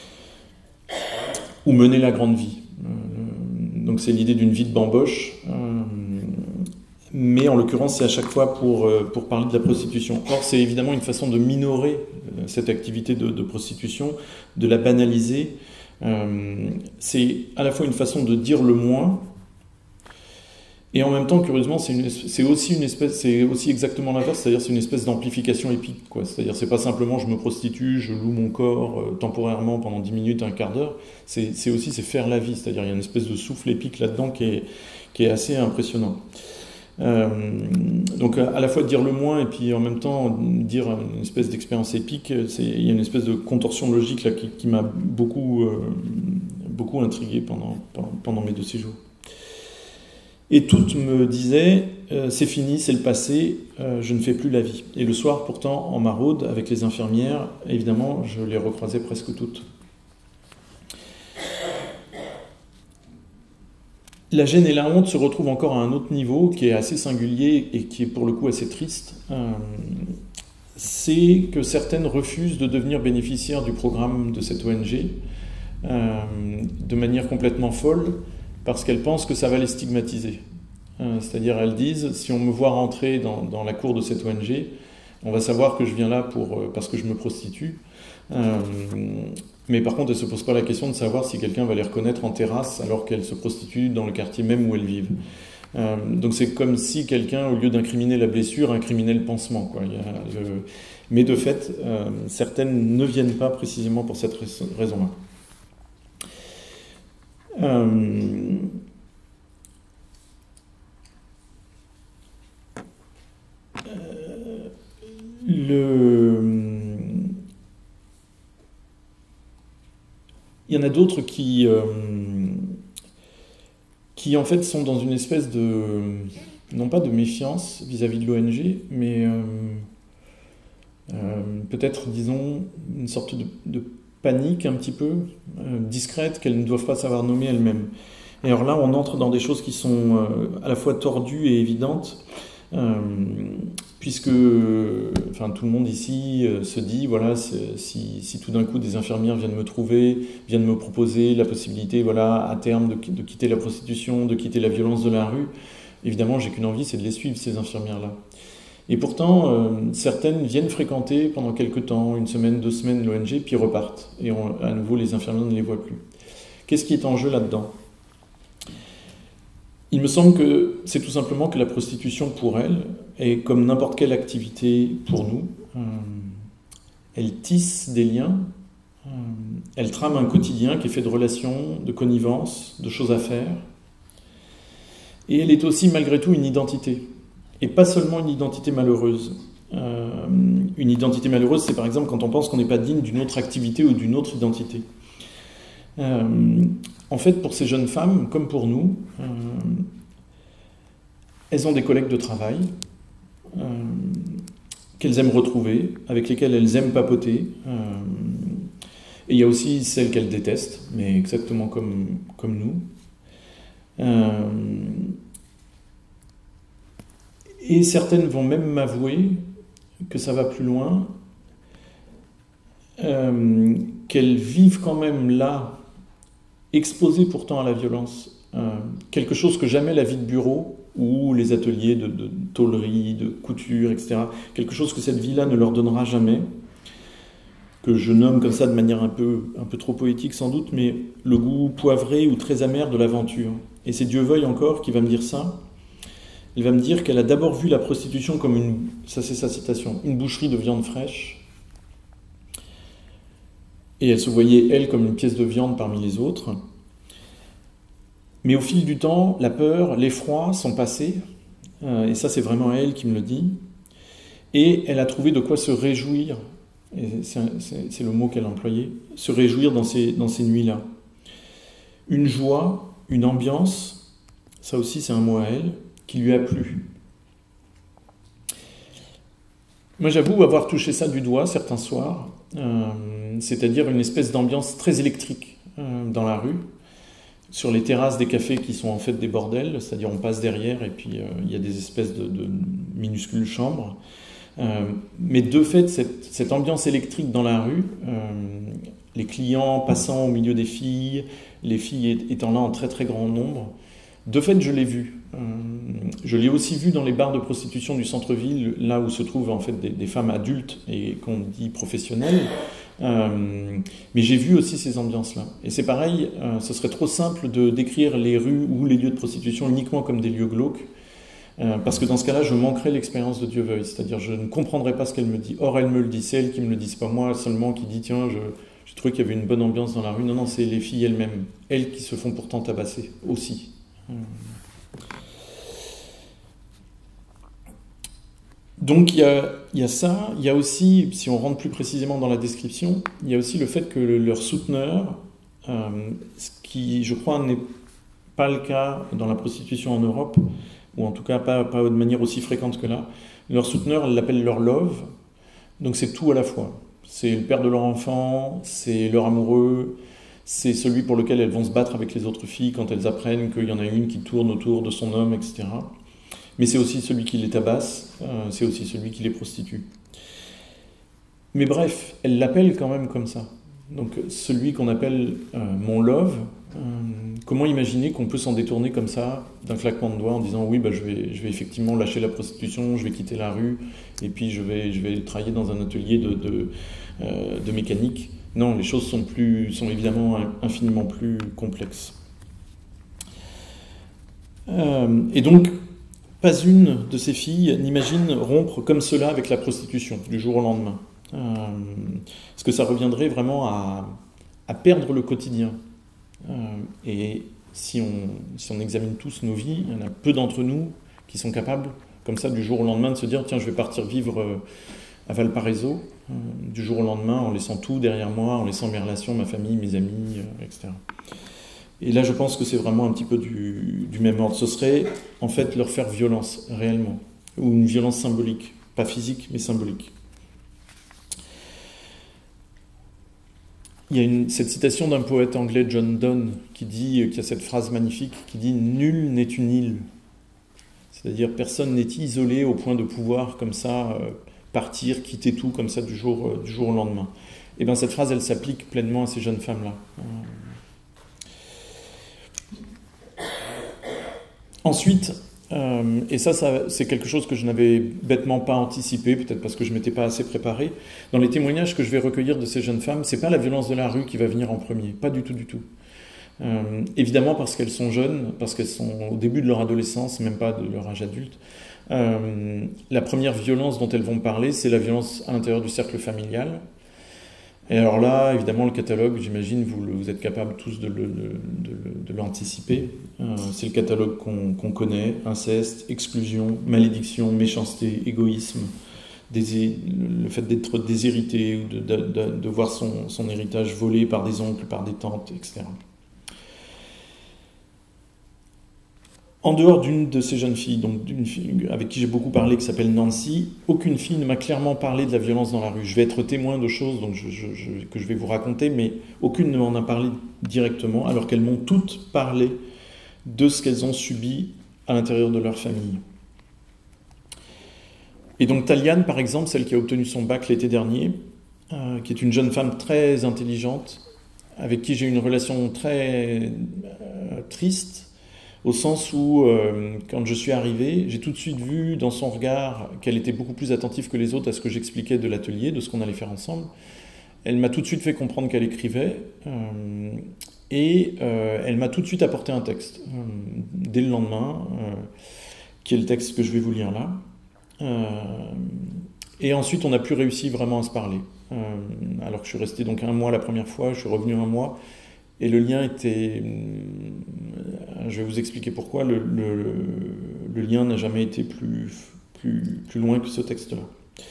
Ou mener la grande vie. Donc c'est l'idée d'une vie de bamboche. Mais en l'occurrence, c'est à chaque fois pour parler de la prostitution. Or, c'est évidemment une façon de minorer cette activité de prostitution, de la banaliser. C'est à la fois une façon de dire le moins, et en même temps, curieusement, c'est aussi exactement l'inverse, c'est-à-dire c'est une espèce d'amplification épique, quoi. C'est-à-dire c'est pas simplement je me prostitue, je loue mon corps temporairement pendant 10 minutes, un quart d'heure, c'est faire la vie, c'est-à-dire il y a une espèce de souffle épique là-dedans qui est assez impressionnant. Donc à la fois dire le moins et puis en même temps dire une espèce d'expérience épique, il y a une espèce de contorsion logique là qui m'a beaucoup intrigué pendant mes 2 séjours. Et toutes me disaient c'est fini, c'est le passé, je ne fais plus la vie. Et le soir pourtant en maraude avec les infirmières, évidemment je les recroisais presque toutes. La gêne et la honte se retrouvent encore à un autre niveau qui est assez singulier et qui est pour le coup assez triste. C'est que certaines refusent de devenir bénéficiaires du programme de cette ONG de manière complètement folle parce qu'elles pensent que ça va les stigmatiser. C'est-à-dire elles disent si on me voit rentrer dans la cour de cette ONG, on va savoir que je viens là parce que je me prostitue. Mais par contre, elles ne se posent pas la question de savoir si quelqu'un va les reconnaître en terrasse alors qu'elles se prostituent dans le quartier même où elles vivent. Donc c'est comme si quelqu'un, au lieu d'incriminer la blessure, incriminait le pansement, quoi. Mais de fait, certaines ne viennent pas précisément pour cette raison-là. Il y en a d'autres qui en fait sont dans une espèce de, non pas de méfiance vis-à-vis de l'ONG, mais peut-être, disons, une sorte de panique un petit peu discrète qu'elles ne doivent pas savoir nommer elles-mêmes. Et alors là, on entre dans des choses qui sont à la fois tordues et évidentes. Puisque enfin, tout le monde ici se dit, voilà, si tout d'un coup des infirmières viennent me trouver, viennent me proposer la possibilité, voilà, à terme de quitter la prostitution, de quitter la violence de la rue, évidemment, j'ai qu'une envie, c'est de les suivre, ces infirmières-là. Et pourtant, certaines viennent fréquenter pendant quelques temps, 1 semaine, 2 semaines, l'ONG, puis repartent. Et à nouveau, les infirmières ne les voient plus. Qu'est-ce qui est en jeu là-dedans ? Il me semble que c'est tout simplement que la prostitution, pour elle, est comme n'importe quelle activité pour nous. Elle tisse des liens, elle trame un quotidien qui est fait de relations, de connivences, de choses à faire. Et elle est aussi, malgré tout, une identité. Et pas seulement une identité malheureuse. Une identité malheureuse, c'est par exemple quand on pense qu'on n'est pas digne d'une autre activité ou d'une autre identité. En fait, pour ces jeunes femmes, comme pour nous, elles ont des collègues de travail qu'elles aiment retrouver, avec lesquelles elles aiment papoter. Et il y a aussi celles qu'elles détestent, mais exactement comme nous. Et certaines vont même m'avouer que ça va plus loin, qu'elles vivent quand même là, exposées pourtant à la violence, quelque chose que jamais la vie de bureau ou les ateliers de tôlerie, de couture, etc., quelque chose que cette vie-là ne leur donnera jamais, que je nomme comme ça de manière un peu trop poétique sans doute, mais le goût poivré ou très amer de l'aventure. Et c'est Dieu veuille encore qui va me dire ça. Elle va me dire qu'elle a d'abord vu la prostitution comme ça c'est sa citation, une boucherie de viande fraîche. Et elle se voyait, elle, comme une pièce de viande parmi les autres. Mais au fil du temps, la peur, l'effroi sont passés. Et ça, c'est vraiment elle qui me le dit. Et elle a trouvé de quoi se réjouir. Et c'est le mot qu'elle a employé. Se réjouir dans ces nuits-là. Une joie, une ambiance, ça aussi c'est un mot à elle, qui lui a plu. Moi, j'avoue avoir touché ça du doigt certains soirs, c'est-à-dire une espèce d'ambiance très électrique dans la rue, sur les terrasses des cafés qui sont en fait des bordels, c'est-à-dire on passe derrière et puis il y a des espèces de minuscules chambres. Mais de fait, cette ambiance électrique dans la rue, les clients passant au milieu des filles, les filles étant là en très très grand nombre, de fait, je l'ai vu. Je l'ai aussi vu dans les bars de prostitution du centre-ville, là où se trouvent en fait des femmes adultes et qu'on dit professionnelles. Mais j'ai vu aussi ces ambiances-là. Et c'est pareil, ce serait trop simple de décrire les rues ou les lieux de prostitution uniquement comme des lieux glauques, parce que dans ce cas-là, je manquerais l'expérience de Dieu veuille. C'est-à-dire, je ne comprendrais pas ce qu'elle me dit. Or, elle me le dit, c'est elle qui me le dit, c'est pas moi seulement qui dit tiens, j'ai trouvé qu'il y avait une bonne ambiance dans la rue. Non, non, c'est les filles elles-mêmes, elles qui se font pourtant tabasser aussi. Donc il y a ça, il y a aussi, si on rentre plus précisément dans la description, il y a aussi le fait que leur souteneur, ce qui je crois n'est pas le cas dans la prostitution en Europe, ou en tout cas pas de manière aussi fréquente que là, leur souteneur, ils l'appellent leur love, donc c'est tout à la fois. C'est le père de leur enfant, c'est leur amoureux, c'est celui pour lequel elles vont se battre avec les autres filles quand elles apprennent qu'il y en a une qui tourne autour de son homme, etc. Mais c'est aussi celui qui les tabasse, c'est aussi celui qui les prostitue. Mais bref, elle l'appelle quand même comme ça. Donc celui qu'on appelle mon love, comment imaginer qu'on peut s'en détourner comme ça, d'un claquement de doigts, en disant oui, bah, je vais effectivement lâcher la prostitution, je vais quitter la rue, et puis je vais travailler dans un atelier de mécanique. Non, les choses sont évidemment infiniment plus complexes. Et donc, pas une de ces filles n'imagine rompre comme cela avec la prostitution, du jour au lendemain. Parce que ça reviendrait vraiment à perdre le quotidien. Et si on examine tous nos vies, il y en a peu d'entre nous qui sont capables, comme ça, du jour au lendemain, de se dire « Tiens, je vais partir vivre à Valparaiso, du jour au lendemain, en laissant tout derrière moi, en laissant mes relations, ma famille, mes amis, etc. » Et là, je pense que c'est vraiment un petit peu du même ordre. Ce serait, en fait, leur faire violence, réellement. Ou une violence symbolique. Pas physique, mais symbolique. Il y a cette citation d'un poète anglais, John Donne, qui a cette phrase magnifique, qui dit « Nul n'est une île ». C'est-à-dire personne n'est isolé au point de pouvoir comme ça partir, quitter tout comme ça du jour au lendemain. Et bien cette phrase, elle s'applique pleinement à ces jeunes femmes-là. Ensuite, et ça c'est quelque chose que je n'avais bêtement pas anticipé, peut-être parce que je ne m'étais pas assez préparé. Dans les témoignages que je vais recueillir de ces jeunes femmes, c'est pas la violence de la rue qui va venir en premier, pas du tout, du tout. Évidemment parce qu'elles sont jeunes, parce qu'elles sont au début de leur adolescence, même pas de leur âge adulte. La première violence dont elles vont parler, c'est la violence à l'intérieur du cercle familial. Et alors là, évidemment, le catalogue, j'imagine, vous êtes capables tous de l'anticiper. C'est le catalogue qu'on connaît: inceste, exclusion, malédiction, méchanceté, égoïsme, le fait d'être déshérité ou de voir son héritage volé par des oncles, par des tantes, etc. En dehors d'une de ces jeunes filles, donc d'une fille avec qui j'ai beaucoup parlé, qui s'appelle Nancy, aucune fille ne m'a clairement parlé de la violence dans la rue. Je vais être témoin de choses donc que je vais vous raconter, mais aucune ne m'en a parlé directement, alors qu'elles m'ont toutes parlé de ce qu'elles ont subi à l'intérieur de leur famille. Et donc Taliane, par exemple, celle qui a obtenu son bac l'été dernier, qui est une jeune femme très intelligente, avec qui j'ai une relation très triste, au sens où, quand je suis arrivé, j'ai tout de suite vu dans son regard qu'elle était beaucoup plus attentive que les autres à ce que j'expliquais de l'atelier, de ce qu'on allait faire ensemble. Elle m'a tout de suite fait comprendre qu'elle écrivait, et elle m'a tout de suite apporté un texte, dès le lendemain, qui est le texte que je vais vous lire là. Et ensuite, on a pu réussir vraiment à se parler. Alors que je suis resté donc 1 mois la première fois, je suis revenu 1 mois, et le lien était... Je vais vous expliquer pourquoi. Le lien n'a jamais été plus loin que ce texte-là.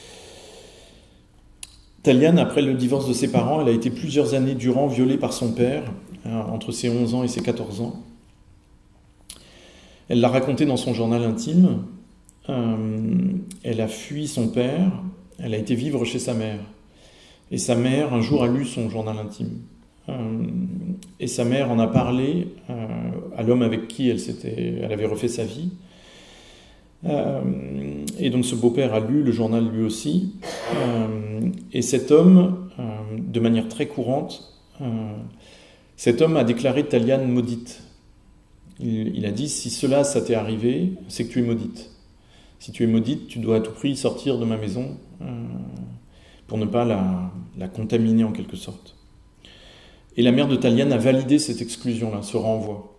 Taliane, après le divorce de ses parents, elle a été plusieurs années durant violée par son père, entre ses 11 ans et ses 14 ans. Elle l'a raconté dans son journal intime. Elle a fui son père, elle a été vivre chez sa mère. Et sa mère, un jour, a lu son journal intime. Et sa mère en a parlé à l'homme avec qui elle avait refait sa vie. Et donc ce beau-père a lu le journal lui aussi. Et cet homme, de manière très courante, cet homme a déclaré Taliane maudite. Il a dit: si cela, ça t'est arrivé, c'est que tu es maudite. Si tu es maudite, tu dois à tout prix sortir de ma maison pour ne pas la contaminer en quelque sorte. Et la mère de Taliane a validé cette exclusion-là, ce renvoi.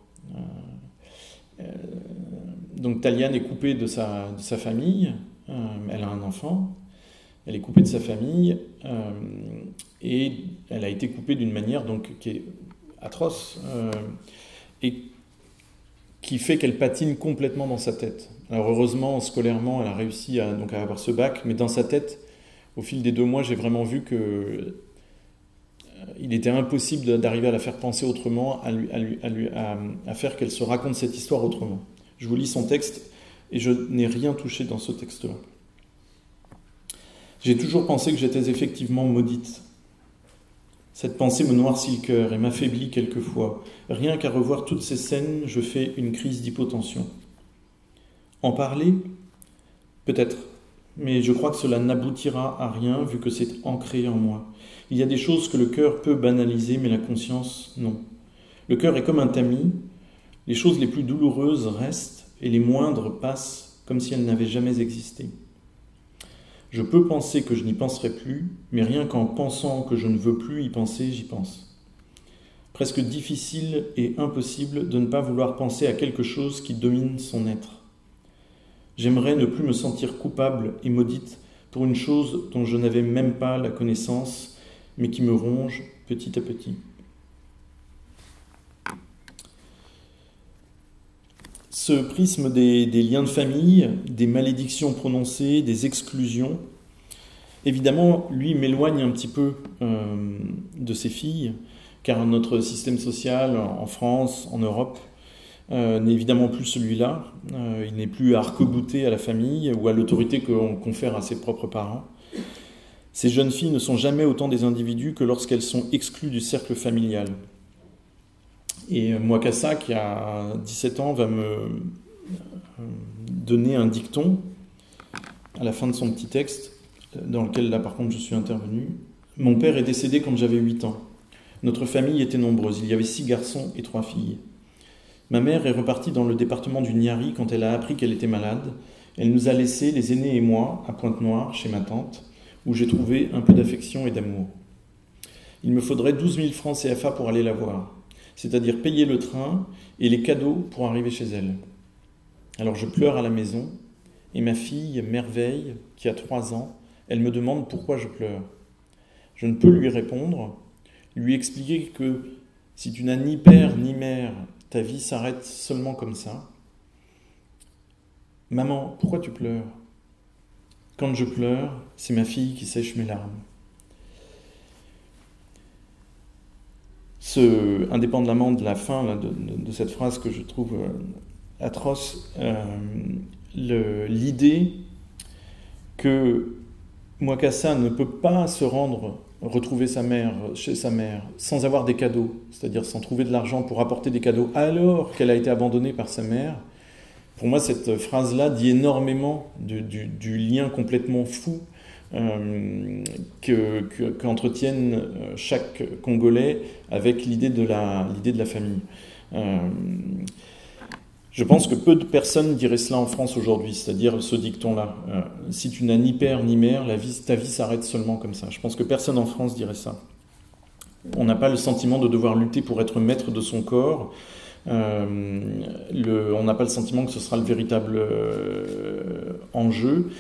Donc Taliane est coupée de sa famille, elle a un enfant, elle est coupée de sa famille, et elle a été coupée d'une manière donc, qui est atroce, et qui fait qu'elle patine complètement dans sa tête. Alors heureusement, scolairement, elle a réussi à avoir ce bac, mais dans sa tête, au fil des 2 mois, j'ai vraiment vu que il était impossible d'arriver à la faire penser autrement, à faire qu'elle se raconte cette histoire autrement. Je vous lis son texte, et je n'ai rien touché dans ce texte-là. J'ai toujours pensé que j'étais effectivement maudite. Cette pensée me noircit le cœur et m'affaiblit quelquefois. Rien qu'à revoir toutes ces scènes, je fais une crise d'hypotension. En parler ? Peut-être. Mais je crois que cela n'aboutira à rien vu que c'est ancré en moi. Il y a des choses que le cœur peut banaliser, mais la conscience, non. Le cœur est comme un tamis. Les choses les plus douloureuses restent et les moindres passent comme si elles n'avaient jamais existé. Je peux penser que je n'y penserai plus, mais rien qu'en pensant que je ne veux plus y penser, j'y pense. Presque difficile et impossible de ne pas vouloir penser à quelque chose qui domine son être. J'aimerais ne plus me sentir coupable et maudite pour une chose dont je n'avais même pas la connaissance, mais qui me ronge petit à petit. Ce prisme des liens de famille, des malédictions prononcées, des exclusions, évidemment, lui m'éloigne un petit peu de ses filles, car notre système social en France, en Europe, n'est évidemment plus celui-là. Il n'est plus arc-bouté à la famille ou à l'autorité qu'on confère à ses propres parents. Ces jeunes filles ne sont jamais autant des individus que lorsqu'elles sont exclues du cercle familial. Et Mwakassa, qui a 17 ans, va me donné un dicton à la fin de son petit texte, dans lequel là par contre je suis intervenu. Mon père est décédé quand j'avais 8 ans. Notre famille était nombreuse, il y avait 6 garçons et 3 filles. Ma mère est repartie dans le département du Niari quand elle a appris qu'elle était malade. Elle nous a laissés, les aînés et moi, à Pointe-Noire, chez ma tante, où j'ai trouvé un peu d'affection et d'amour. Il me faudrait 12 000 francs CFA pour aller la voir, c'est-à-dire payer le train et les cadeaux pour arriver chez elle. Alors je pleure à la maison, et ma fille, Merveille, qui a 3 ans, elle me demande pourquoi je pleure. Je ne peux lui répondre, lui expliquer que si tu n'as ni père ni mère, ta vie s'arrête seulement comme ça. Maman, pourquoi tu pleures? Quand je pleure, c'est ma fille qui sèche mes larmes. Indépendamment de la fin là, de cette phrase que je trouve atroce, l'idée que Mwakassa ne peut pas se rendre retrouver sa mère chez sa mère sans avoir des cadeaux, c'est-à-dire sans trouver de l'argent pour apporter des cadeaux alors qu'elle a été abandonnée par sa mère, pour moi cette phrase-là dit énormément du lien complètement fou qu'entretiennent chaque Congolais avec l'idée de la famille. Je pense que peu de personnes diraient cela en France aujourd'hui, c'est-à-dire ce dicton-là. Si tu n'as ni père ni mère, ta vie s'arrête seulement comme ça. Je pense que personne en France dirait ça. On n'a pas le sentiment de devoir lutter pour être maître de son corps. On n'a pas le sentiment que ce sera le véritable enjeu.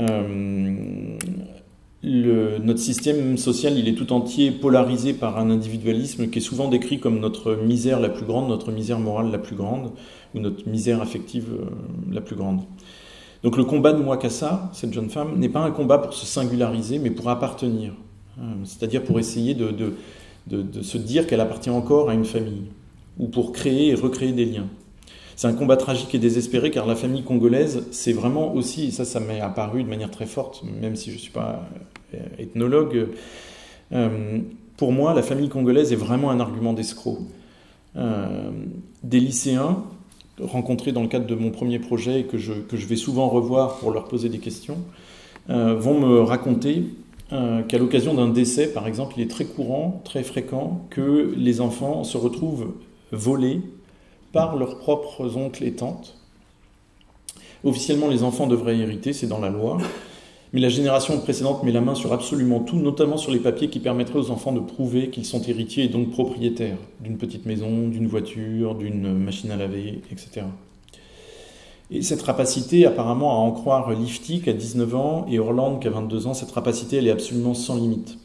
Notre système social, il est tout entier polarisé par un individualisme qui est souvent décrit comme notre misère la plus grande, notre misère morale la plus grande, ou notre misère affective la plus grande. Donc le combat de Mwakassa, cette jeune femme, n'est pas un combat pour se singulariser, mais pour appartenir. C'est-à-dire pour essayer de se dire qu'elle appartient encore à une famille, ou pour créer et recréer des liens. C'est un combat tragique et désespéré, car la famille congolaise, c'est vraiment aussi, et ça m'est apparu de manière très forte, même si je ne suis pas ethnologue, pour moi, la famille congolaise est vraiment un argument d'escroc. Des lycéens rencontrés dans le cadre de mon premier projet et que je vais souvent revoir pour leur poser des questions, vont me raconter qu'à l'occasion d'un décès, par exemple, il est très courant, très fréquent que les enfants se retrouvent volés par leurs propres oncles et tantes. Officiellement, les enfants devraient hériter, c'est dans la loi, mais la génération précédente met la main sur absolument tout, notamment sur les papiers qui permettraient aux enfants de prouver qu'ils sont héritiers et donc propriétaires d'une petite maison, d'une voiture, d'une machine à laver, etc. Et cette rapacité, apparemment, à en croire Lifty, qui a 19 ans, et Orlande, qui a 22 ans, cette rapacité, elle est absolument sans limite.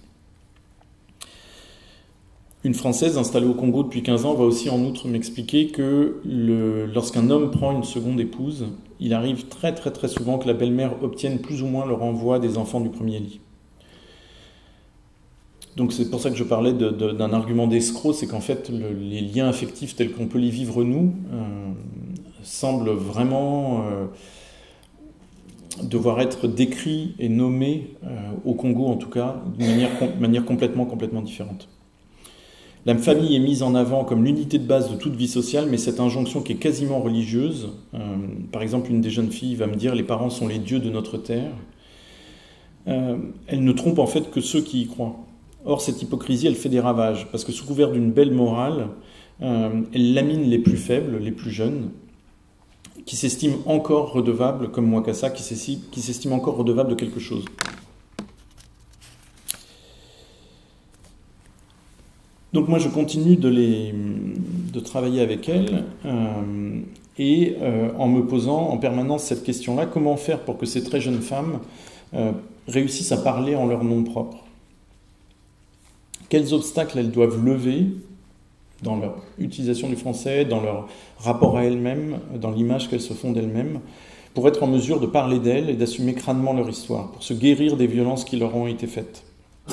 Une Française installée au Congo depuis 15 ans va aussi en outre m'expliquer que lorsqu'un homme prend une seconde épouse, il arrive très très très souvent que la belle-mère obtienne plus ou moins le renvoi des enfants du premier lit. Donc c'est pour ça que je parlais d'un argument d'escroc, c'est qu'en fait les liens affectifs tels qu'on peut les vivre nous semblent vraiment devoir être décrits et nommés au Congo en tout cas d'une manière complètement différente. La famille est mise en avant comme l'unité de base de toute vie sociale, mais cette injonction qui est quasiment religieuse, par exemple une des jeunes filles va me dire « les parents sont les dieux de notre terre », elle ne trompe en fait que ceux qui y croient. Or cette hypocrisie, elle fait des ravages, parce que sous couvert d'une belle morale, elle lamine les plus faibles, les plus jeunes, qui s'estiment encore redevables, comme Mwakassa, qui s'estiment encore redevables de quelque chose. Donc moi je continue de travailler avec elle et en me posant en permanence cette question-là, comment faire pour que ces très jeunes femmes réussissent à parler en leur nom propre? Quels obstacles elles doivent lever dans leur utilisation du français, dans leur rapport à elles-mêmes, dans l'image qu'elles se font d'elles-mêmes, pour être en mesure de parler d'elles et d'assumer crânement leur histoire, pour se guérir des violences qui leur ont été faites.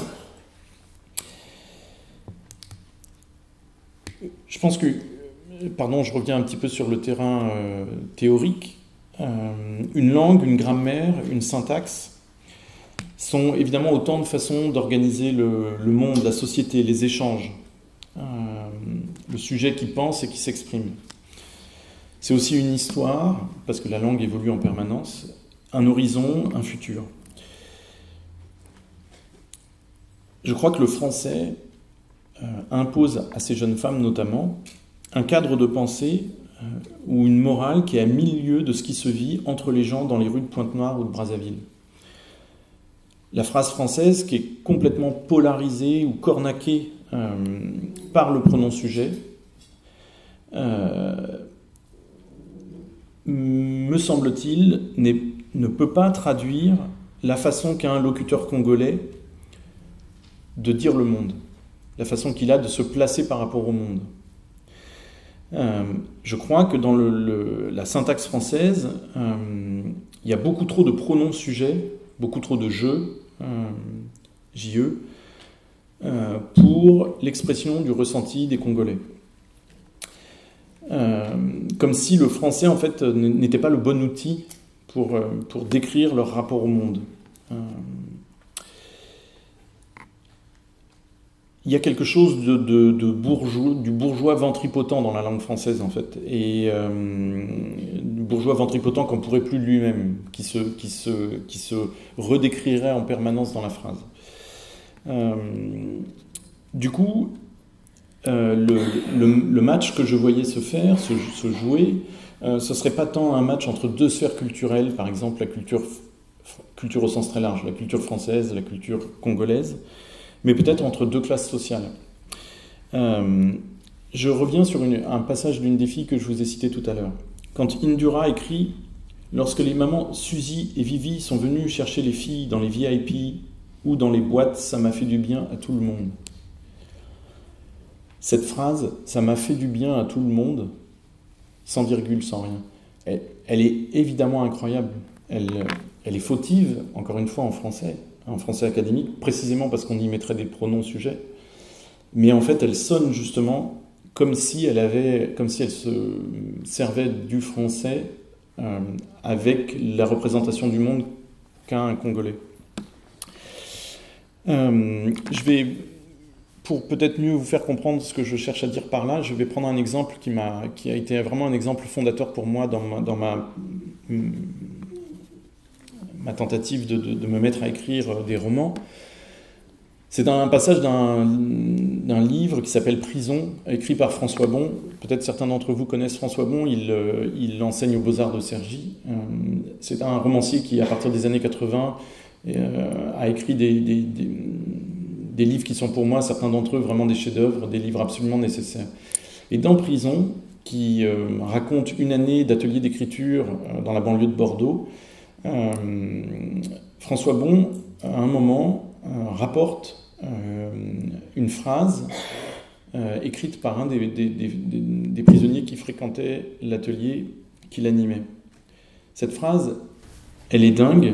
Je pense que, je reviens un petit peu sur le terrain théorique, une langue, une grammaire, une syntaxe sont évidemment autant de façons d'organiser le monde, la société, les échanges, le sujet qui pense et qui s'exprime. C'est aussi une histoire, parce que la langue évolue en permanence, un horizon, un futur. Je crois que le français impose à ces jeunes femmes notamment un cadre de pensée ou une morale qui est à milieu de ce qui se vit entre les gens dans les rues de Pointe-Noire ou de Brazzaville. La phrase française qui est complètement polarisée ou cornaquée par le pronom sujet me semble-t-il, ne peut pas traduire la façon qu'a un locuteur congolais de dire le monde, la façon qu'il a de se placer par rapport au monde. Je crois que dans la syntaxe française, il y a beaucoup trop de pronoms sujets, beaucoup trop de jeux, JE, pour l'expression du ressenti des Congolais. Comme si le français, en fait, n'était pas le bon outil pour décrire leur rapport au monde. Il y a quelque chose du bourgeois ventripotent dans la langue française, en fait, et du bourgeois ventripotent qu'on ne pourrait plus lui-même, qui se redécrirait en permanence dans la phrase. Du coup, le match que je voyais se faire, se jouer, ce ne serait pas tant un match entre deux sphères culturelles, par exemple la culture au sens très large, la culture française, la culture congolaise, mais peut-être entre deux classes sociales. Je reviens sur un passage d'une des filles que je vous ai citées tout à l'heure. Quand Indura écrit « Lorsque les mamans Suzy et Vivi sont venues chercher les filles dans les VIP ou dans les boîtes, ça m'a fait du bien à tout le monde. » Cette phrase « ça m'a fait du bien à tout le monde », sans virgule, sans rien, elle est évidemment incroyable. Elle est fautive, encore une fois en français académique, précisément parce qu'on y mettrait des pronoms sujets. Mais en fait, elle sonne justement comme si elle se servait du français avec la représentation du monde qu'a un Congolais. Je vais, pour peut-être mieux vous faire comprendre ce que je cherche à dire par là, je vais prendre un exemple qui a été vraiment un exemple fondateur pour moi dans ma tentative de me mettre à écrire des romans. C'est un passage d'un livre qui s'appelle Prison, écrit par François Bon. Peut-être certains d'entre vous connaissent François Bon, il enseigne aux Beaux-Arts de Cergy. C'est un romancier qui, à partir des années 80, a écrit des livres qui sont pour moi, certains d'entre eux, vraiment des chefs-d'œuvre, des livres absolument nécessaires. Et dans Prison, qui raconte une année d'atelier d'écriture dans la banlieue de Bordeaux, François Bon, à un moment, rapporte une phrase écrite par un des prisonniers qui fréquentaient l'atelier qu'il animait. Cette phrase, elle est dingue.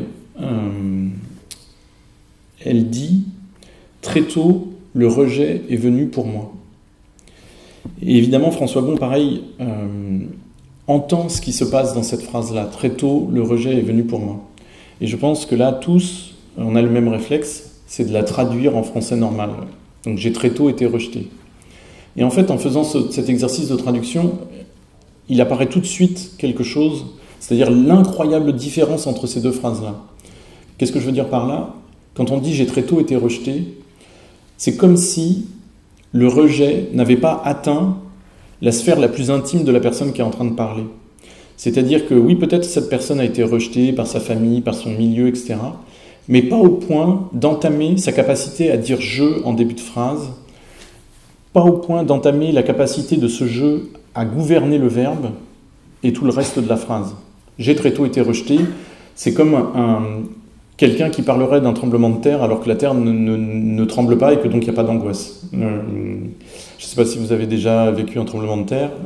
Elle dit « Très tôt, le rejet est venu pour moi ». Et évidemment, François Bon, pareil, entend ce qui se passe dans cette phrase-là. « Très tôt, le rejet est venu pour moi ». Et je pense que là, tous, on a le même réflexe, c'est de la traduire en français normal. Donc j'ai très tôt été rejeté. Et en fait, en faisant cet exercice de traduction, il apparaît tout de suite quelque chose, c'est-à-dire l'incroyable différence entre ces deux phrases-là. Qu'est-ce que je veux dire par là ? Quand on dit « j'ai très tôt été rejeté », c'est comme si le rejet n'avait pas atteint la sphère la plus intime de la personne qui est en train de parler. C'est-à-dire que oui, peut-être cette personne a été rejetée par sa famille, par son milieu, etc., mais pas au point d'entamer sa capacité à dire « je » en début de phrase, pas au point d'entamer la capacité de ce « je » à gouverner le verbe et tout le reste de la phrase. « J'ai très tôt été rejeté », c'est comme quelqu'un qui parlerait d'un tremblement de terre alors que la terre ne tremble pas et que donc il n'y a pas d'angoisse. Je ne sais pas si vous avez déjà vécu un tremblement de terre,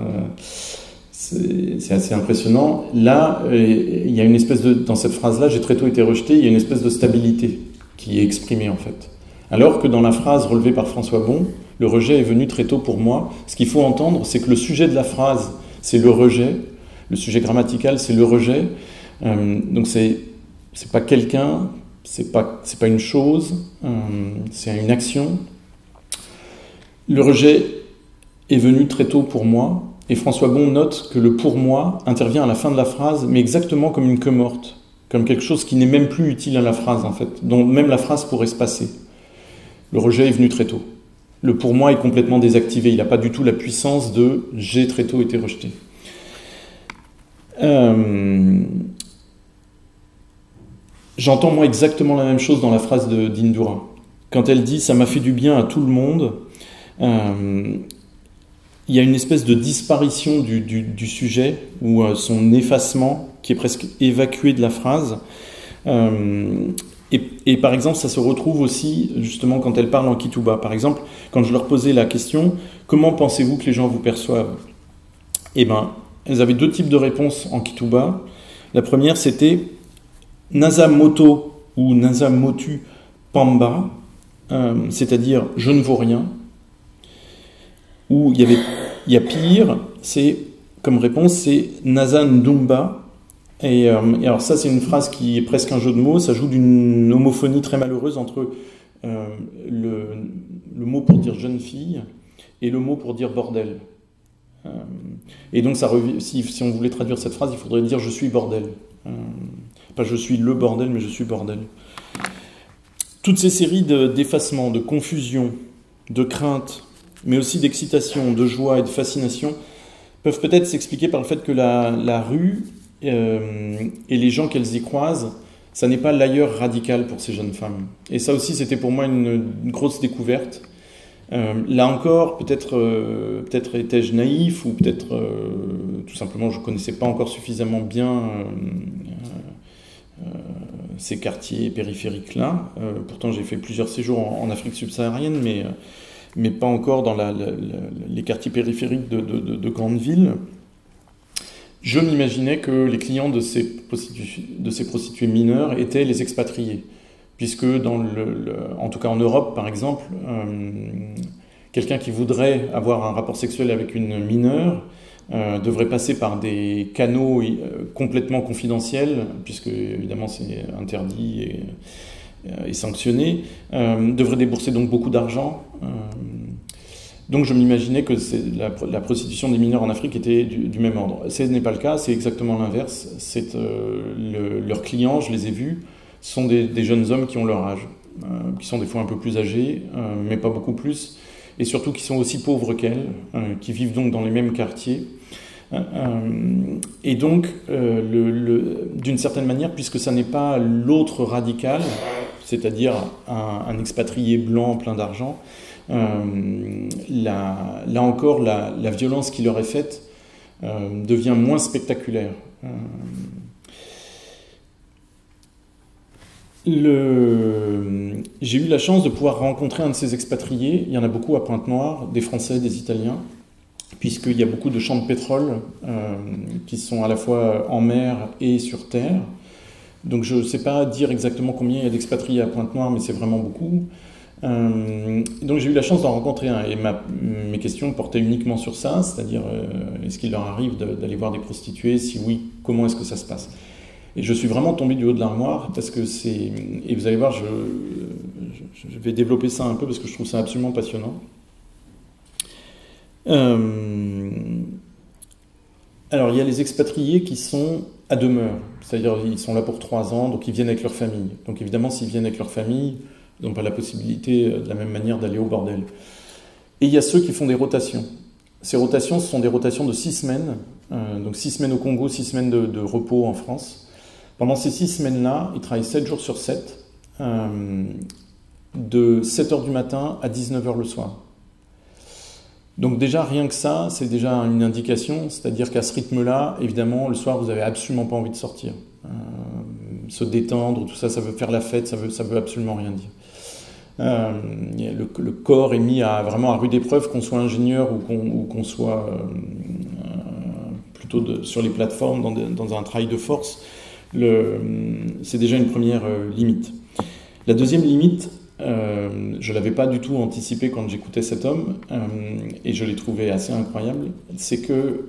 c'est assez impressionnant. Là, il y a une espèce de... Dans cette phrase-là, j'ai très tôt été rejeté, il y a une espèce de stabilité qui est exprimée en fait. Alors que dans la phrase relevée par François Bon, le rejet est venu très tôt pour moi, ce qu'il faut entendre, c'est que le sujet de la phrase, c'est le rejet, le sujet grammatical, c'est le rejet, donc c'est pas quelqu'un, c'est pas une chose, c'est une action. Le rejet est venu très tôt pour moi. Et François Bon note que le « pour moi » intervient à la fin de la phrase, mais exactement comme une queue morte, comme quelque chose qui n'est même plus utile à la phrase, en fait, dont même la phrase pourrait se passer. Le rejet est venu très tôt. Le « pour moi » est complètement désactivé, il n'a pas du tout la puissance de « j'ai très tôt été rejeté ». J'entends moi exactement la même chose dans la phrase d'Indura. Quand elle dit « ça m'a fait du bien à tout le monde », il y a une espèce de disparition du sujet, ou son effacement, qui est presque évacué de la phrase. Et par exemple, ça se retrouve aussi, justement, quand elle parle en Kituba. Par exemple, quand je leur posais la question « Comment pensez-vous que les gens vous perçoivent ?» Eh bien, elles avaient deux types de réponses en Kituba. La première, c'était « Nasa moto » ou « Nasa motu pamba », c'est-à-dire « Je ne vaux rien ». Ou il y a pire, c'est comme réponse, c'est Nasa Ndumba. Et alors ça, c'est une phrase qui est presque un jeu de mots. Ça joue d'une homophonie très malheureuse entre le mot pour dire jeune fille et le mot pour dire bordel. Et donc, si on voulait traduire cette phrase, il faudrait dire je suis bordel. Pas je suis le bordel, mais je suis bordel. Toutes ces séries d'effacements, de confusion, de crainte, mais aussi d'excitation, de joie et de fascination, peuvent peut-être s'expliquer par le fait que la rue et les gens qu'elles y croisent, ça n'est pas l'ailleurs radical pour ces jeunes femmes. Et ça aussi, c'était pour moi une grosse découverte. Là encore, peut-être étais-je naïf, ou peut-être tout simplement je ne connaissais pas encore suffisamment bien ces quartiers périphériques-là. Pourtant, j'ai fait plusieurs séjours en Afrique subsaharienne, mais pas encore dans les quartiers périphériques de grandes villes. Je m'imaginais que les clients de ces prostituées mineures étaient les expatriés, puisque en tout cas en Europe par exemple, quelqu'un qui voudrait avoir un rapport sexuel avec une mineure devrait passer par des canaux complètement confidentiels, puisque évidemment c'est interdit et sanctionné, devrait débourser donc beaucoup d'argent. Donc je m'imaginais que la prostitution des mineurs en Afrique était du même ordre. Ce n'est pas le cas, c'est exactement l'inverse. Leurs clients, je les ai vus, sont des jeunes hommes qui ont leur âge, qui sont des fois un peu plus âgés, mais pas beaucoup plus, et surtout qui sont aussi pauvres qu'elles, qui vivent donc dans les mêmes quartiers. Et donc, d'une certaine manière, puisque ça n'est pas l'autre radical, c'est-à-dire un expatrié blanc plein d'argent, là encore, la violence qui leur est faite devient moins spectaculaire. J'ai eu la chance de pouvoir rencontrer un de ces expatriés. Il y en a beaucoup à Pointe-Noire, des Français, des Italiens, puisqu'il y a beaucoup de champs de pétrole qui sont à la fois en mer et sur terre. Donc je ne sais pas dire exactement combien il y a d'expatriés à Pointe-Noire, mais c'est vraiment beaucoup. Donc j'ai eu la chance d'en rencontrer un, et mes questions portaient uniquement sur ça, c'est-à-dire est-ce qu'il leur arrive d'aller voir des prostituées, si oui, comment est-ce que ça se passe? Et je suis vraiment tombé du haut de l'armoire, parce que et vous allez voir, je vais développer ça un peu parce que je trouve ça absolument passionnant. Alors il y a les expatriés qui sont à demeure, c'est-à-dire ils sont là pour 3 ans, donc ils viennent avec leur famille. Donc évidemment, s'ils viennent avec leur famille, ils n'ont pas la possibilité de la même manière d'aller au bordel. Et il y a ceux qui font des rotations. Ces rotations, ce sont des rotations de 6 semaines, donc 6 semaines au Congo, 6 semaines de repos en France. Pendant ces 6 semaines-là, ils travaillent 7 jours sur 7, de 7h du matin à 19h le soir. Donc déjà, rien que ça, c'est déjà une indication, c'est-à-dire qu'à ce rythme-là, évidemment, le soir, vous n'avez absolument pas envie de sortir. Se détendre, tout ça, ça veut faire la fête, ça veut absolument rien dire. Le corps est mis vraiment à rude épreuve, qu'on soit ingénieur ou qu'on soit plutôt sur les plateformes dans un travail de force. C'est déjà une première limite. La deuxième limite, je ne l'avais pas du tout anticipé quand j'écoutais cet homme, et je l'ai trouvé assez incroyable, c'est que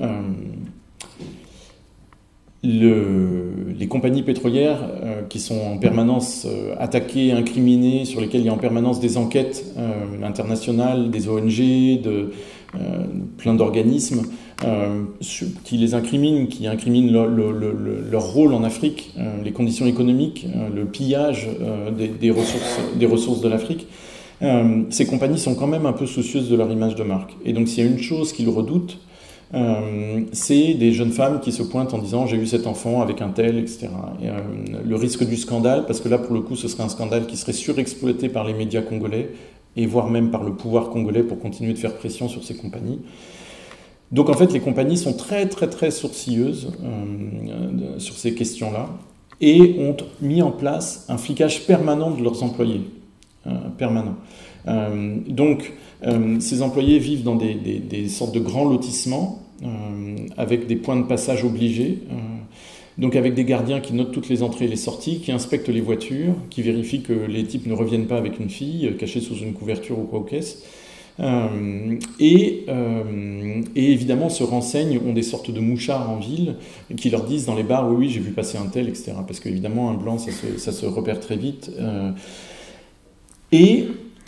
les compagnies pétrolières qui sont en permanence attaquées, incriminées, sur lesquelles il y a en permanence des enquêtes internationales, des ONG, plein d'organismes qui les incriminent, qui incriminent leur rôle en Afrique, les conditions économiques, le pillage des ressources de l'Afrique. Ces compagnies sont quand même un peu soucieuses de leur image de marque. Et donc s'il y a une chose qu'ils redoutent, c'est des jeunes femmes qui se pointent en disant j'ai eu cet enfant avec un tel, etc. Et, le risque du scandale, parce que là pour le coup ce serait un scandale qui serait surexploité par les médias congolais et voire même par le pouvoir congolais pour continuer de faire pression sur ces compagnies. Donc en fait les compagnies sont très très très sourcilleuses sur ces questions-là et ont mis en place un flicage permanent de leurs employés. Permanent. Donc ces employés vivent dans des sortes de grands lotissements avec des points de passage obligés, donc avec des gardiens qui notent toutes les entrées et les sorties, qui inspectent les voitures, qui vérifient que les types ne reviennent pas avec une fille cachée sous une couverture ou quoi au caisse, et évidemment se renseignent, ont des sortes de mouchards en ville qui leur disent dans les bars oui j'ai vu passer un tel, etc. Parce qu'évidemment un blanc ça se repère très vite. Et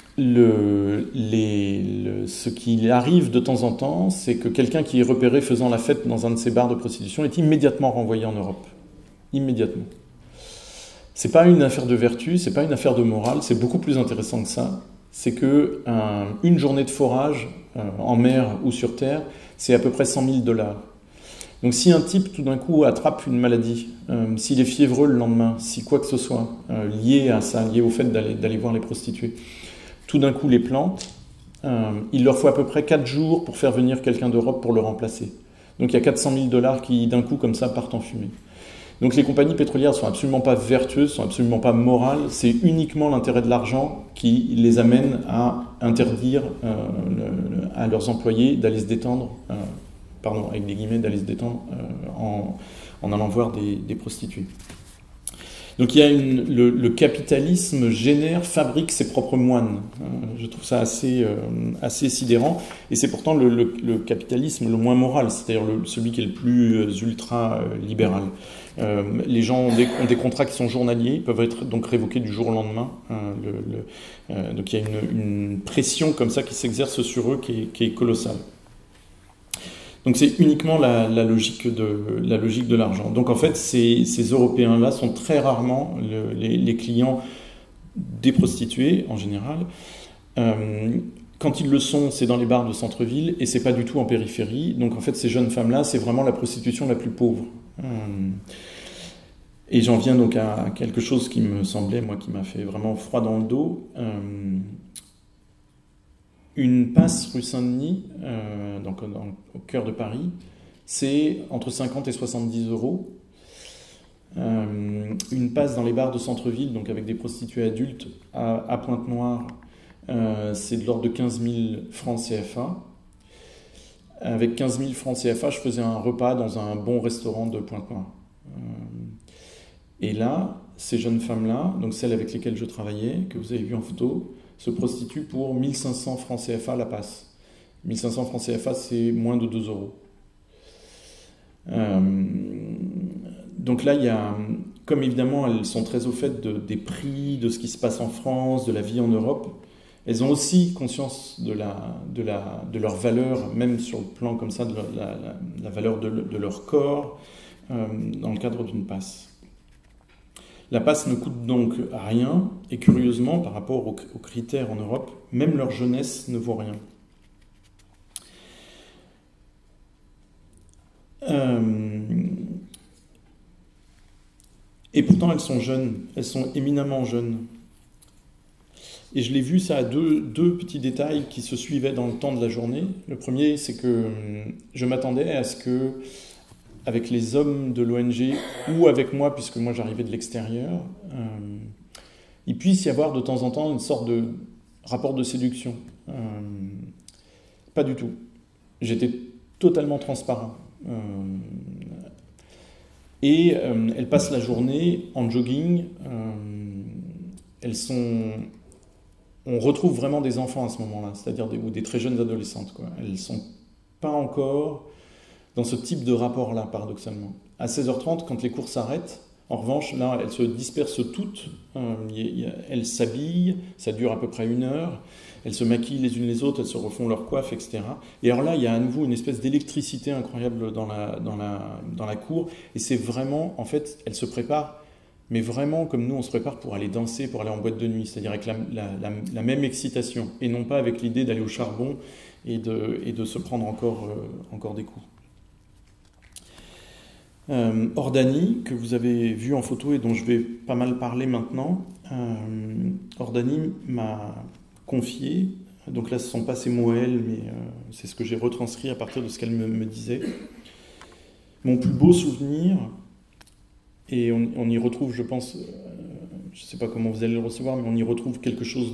ce qui arrive de temps en temps, c'est que quelqu'un qui est repéré faisant la fête dans un de ces bars de prostitution est immédiatement renvoyé en Europe. Immédiatement. C'est pas une affaire de vertu, c'est pas une affaire de morale, c'est beaucoup plus intéressant que ça. C'est que une journée de forage en mer ou sur terre, c'est à peu près $100 000. Donc si un type tout d'un coup attrape une maladie, s'il est fiévreux le lendemain, si quoi que ce soit lié à ça, lié au fait d'aller voir les prostituées, tout d'un coup les plante, il leur faut à peu près 4 jours pour faire venir quelqu'un d'Europe pour le remplacer. Donc il y a $400 000 qui d'un coup comme ça partent en fumée. Donc les compagnies pétrolières ne sont absolument pas vertueuses, ne sont absolument pas morales, c'est uniquement l'intérêt de l'argent qui les amène à interdire à leurs employés d'aller se détendre, avec des guillemets, d'aller se détendre en allant voir des prostituées. Donc il y a le capitalisme fabrique ses propres moines. Je trouve ça assez sidérant. Et c'est pourtant le capitalisme le moins moral, c'est-à-dire celui qui est le plus ultra-libéral. Les gens ont des contrats qui sont journaliers, peuvent être donc révoqués du jour au lendemain. Donc il y a une pression comme ça qui s'exerce sur eux qui est colossale. Donc c'est uniquement la logique de l'argent. Donc en fait, ces Européens-là sont très rarement les clients des prostituées, en général. Quand ils le sont, c'est dans les bars de centre-ville, et c'est pas du tout en périphérie. Donc en fait, ces jeunes femmes-là, c'est vraiment la prostitution la plus pauvre. Et j'en viens donc à quelque chose qui me semblait, moi, qui m'a fait vraiment froid dans le dos. Une passe rue Saint-Denis, donc au cœur de Paris, c'est entre 50 et 70 euros. Une passe dans les bars de centre-ville, donc avec des prostituées adultes à Pointe-Noire, c'est de l'ordre de 15 000 francs CFA. Avec 15 000 francs CFA, je faisais un repas dans un bon restaurant de Pointe-Noire. Et là, ces jeunes femmes-là, donc celles avec lesquelles je travaillais, que vous avez vues en photo, se prostituent pour 1500 francs CFA la passe. 1500 francs CFA, c'est moins de 2 euros. Donc là, il y a, comme évidemment elles sont très au fait des prix, de ce qui se passe en France, de la vie en Europe, elles ont aussi conscience de leur valeur, même sur le plan comme ça, de la valeur de leur corps, dans le cadre d'une passe. La passe ne coûte donc rien, et curieusement, par rapport aux critères en Europe, même leur jeunesse ne vaut rien. Et pourtant, elles sont jeunes, elles sont éminemment jeunes. Et je l'ai vu, ça a deux petits détails qui se suivaient dans le temps de la journée. Le premier, c'est que je m'attendais à ce que, avec les hommes de l'ONG ou avec moi, puisque moi j'arrivais de l'extérieur, il puisse y avoir de temps en temps une sorte de rapport de séduction. Pas du tout. J'étais totalement transparent. Et elles passent la journée en jogging. On retrouve vraiment des enfants à ce moment-là, c'est-à-dire ou des très jeunes adolescentes, quoi. Elles ne sont pas encore dans ce type de rapport-là, paradoxalement. À 16h30, quand les cours s'arrêtent, En revanche, là, elles se dispersent toutes, elles s'habillent, ça dure à peu près 1 heure, elles se maquillent les unes les autres, elles se refont leur coiffe, etc. Et alors là, il y a à nouveau une espèce d'électricité incroyable dans la cour, et c'est vraiment, en fait, elles se préparent, mais vraiment comme nous, on se prépare pour aller danser, pour aller en boîte de nuit, c'est-à-dire avec la même excitation, et non pas avec l'idée d'aller au charbon et de se prendre encore des coups. Ordani, que vous avez vu en photo et dont je vais pas mal parler maintenant, Ordani m'a confié, donc là ce ne sont pas ses mots à elle, mais c'est ce que j'ai retranscrit à partir de ce qu'elle me disait. Mon plus beau souvenir, et on y retrouve, je pense, je ne sais pas comment vous allez le recevoir, mais on y retrouve quelque chose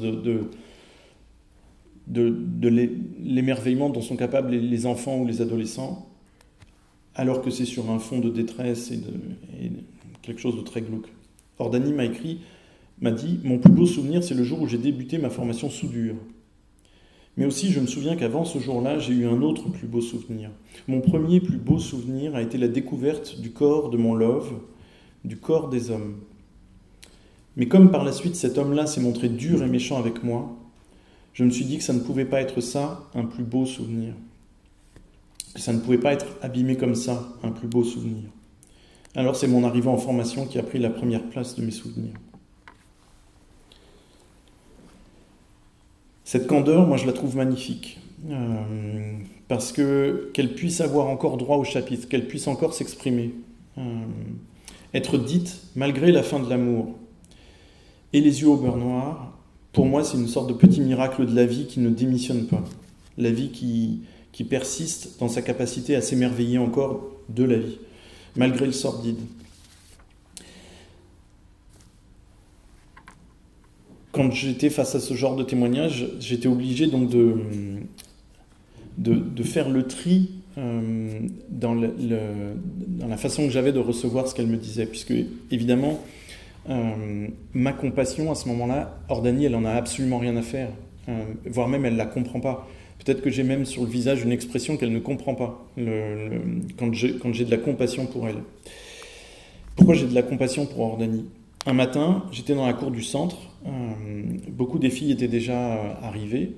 de l'émerveillement dont sont capables les enfants ou les adolescents, alors que c'est sur un fond de détresse et quelque chose de très glauque. Ordani m'a dit « Mon plus beau souvenir, c'est le jour où j'ai débuté ma formation soudure. Mais aussi, je me souviens qu'avant ce jour-là, j'ai eu un autre plus beau souvenir. Mon premier plus beau souvenir a été la découverte du corps de mon love, du corps des hommes. Mais comme par la suite, cet homme-là s'est montré dur et méchant avec moi, je me suis dit que ça ne pouvait pas être ça, un plus beau souvenir. Que ça ne pouvait pas être abîmé comme ça, un plus beau souvenir. Alors c'est mon arrivée en formation qui a pris la première place de mes souvenirs. Cette candeur, moi je la trouve magnifique, parce qu'elle puisse avoir encore droit au chapitre, qu'elle puisse encore s'exprimer, être dite malgré la fin de l'amour. Et les yeux au beurre noir, pour moi c'est une sorte de petit miracle de la vie qui ne démissionne pas, la vie qui persiste dans sa capacité à s'émerveiller encore de la vie, malgré le sordide. Quand j'étais face à ce genre de témoignage, j'étais obligé donc de faire le tri dans la façon que j'avais de recevoir ce qu'elle me disait, puisque évidemment, ma compassion à ce moment-là, Ordani, elle en a absolument rien à faire, voire même elle ne la comprend pas. Peut-être que j'ai même sur le visage une expression qu'elle ne comprend pas quand j'ai de la compassion pour elle. Pourquoi j'ai de la compassion pour Ordani ? Un matin, j'étais dans la cour du centre, beaucoup des filles étaient déjà arrivées,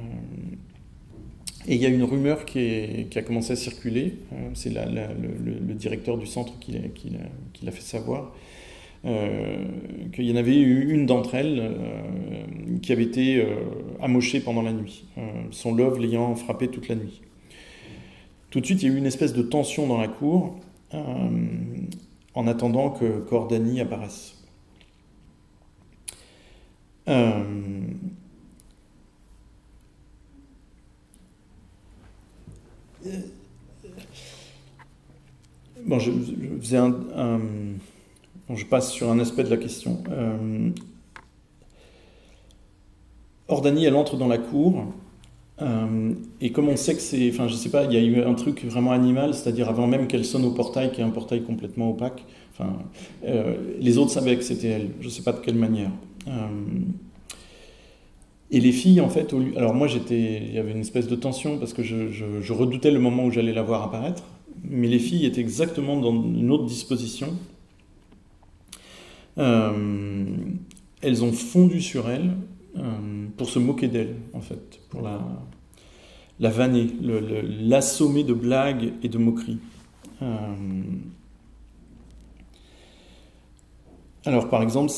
et il y a une rumeur qui a commencé à circuler, c'est le directeur du centre qui l'a fait savoir, qu'il y en avait eu une d'entre elles qui avait été amochée pendant la nuit, son love l'ayant frappée toute la nuit. Tout de suite, il y a eu une espèce de tension dans la cour en attendant qu'Ordani apparaisse. Bon, je passe sur un aspect de la question. Ordani, elle entre dans la cour, et comme on sait que c'est... Enfin, je sais pas, il y a eu un truc vraiment animal, c'est-à-dire avant même qu'elle sonne au portail, qui est un portail complètement opaque, les autres savaient que c'était elle, je sais pas de quelle manière. Et les filles, en fait, alors moi, il y avait une espèce de tension, parce que je redoutais le moment où j'allais la voir apparaître, mais les filles étaient exactement dans une autre disposition. Elles ont fondu sur elle pour se moquer d'elle, en fait, pour la vanner, l'assommer de blagues et de moqueries. Alors, par exemple,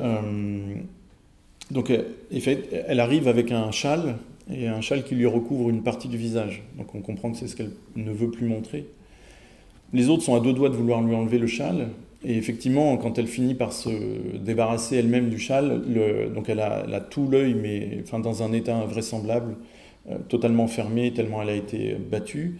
donc, elle arrive avec un châle, et un châle qui lui recouvre une partie du visage. Donc on comprend que c'est ce qu'elle ne veut plus montrer. Les autres sont à 2 doigts de vouloir lui enlever le châle, et effectivement, quand elle finit par se débarrasser elle-même du châle, donc elle a tout l'œil, mais dans un état invraisemblable, totalement fermé, tellement elle a été battue,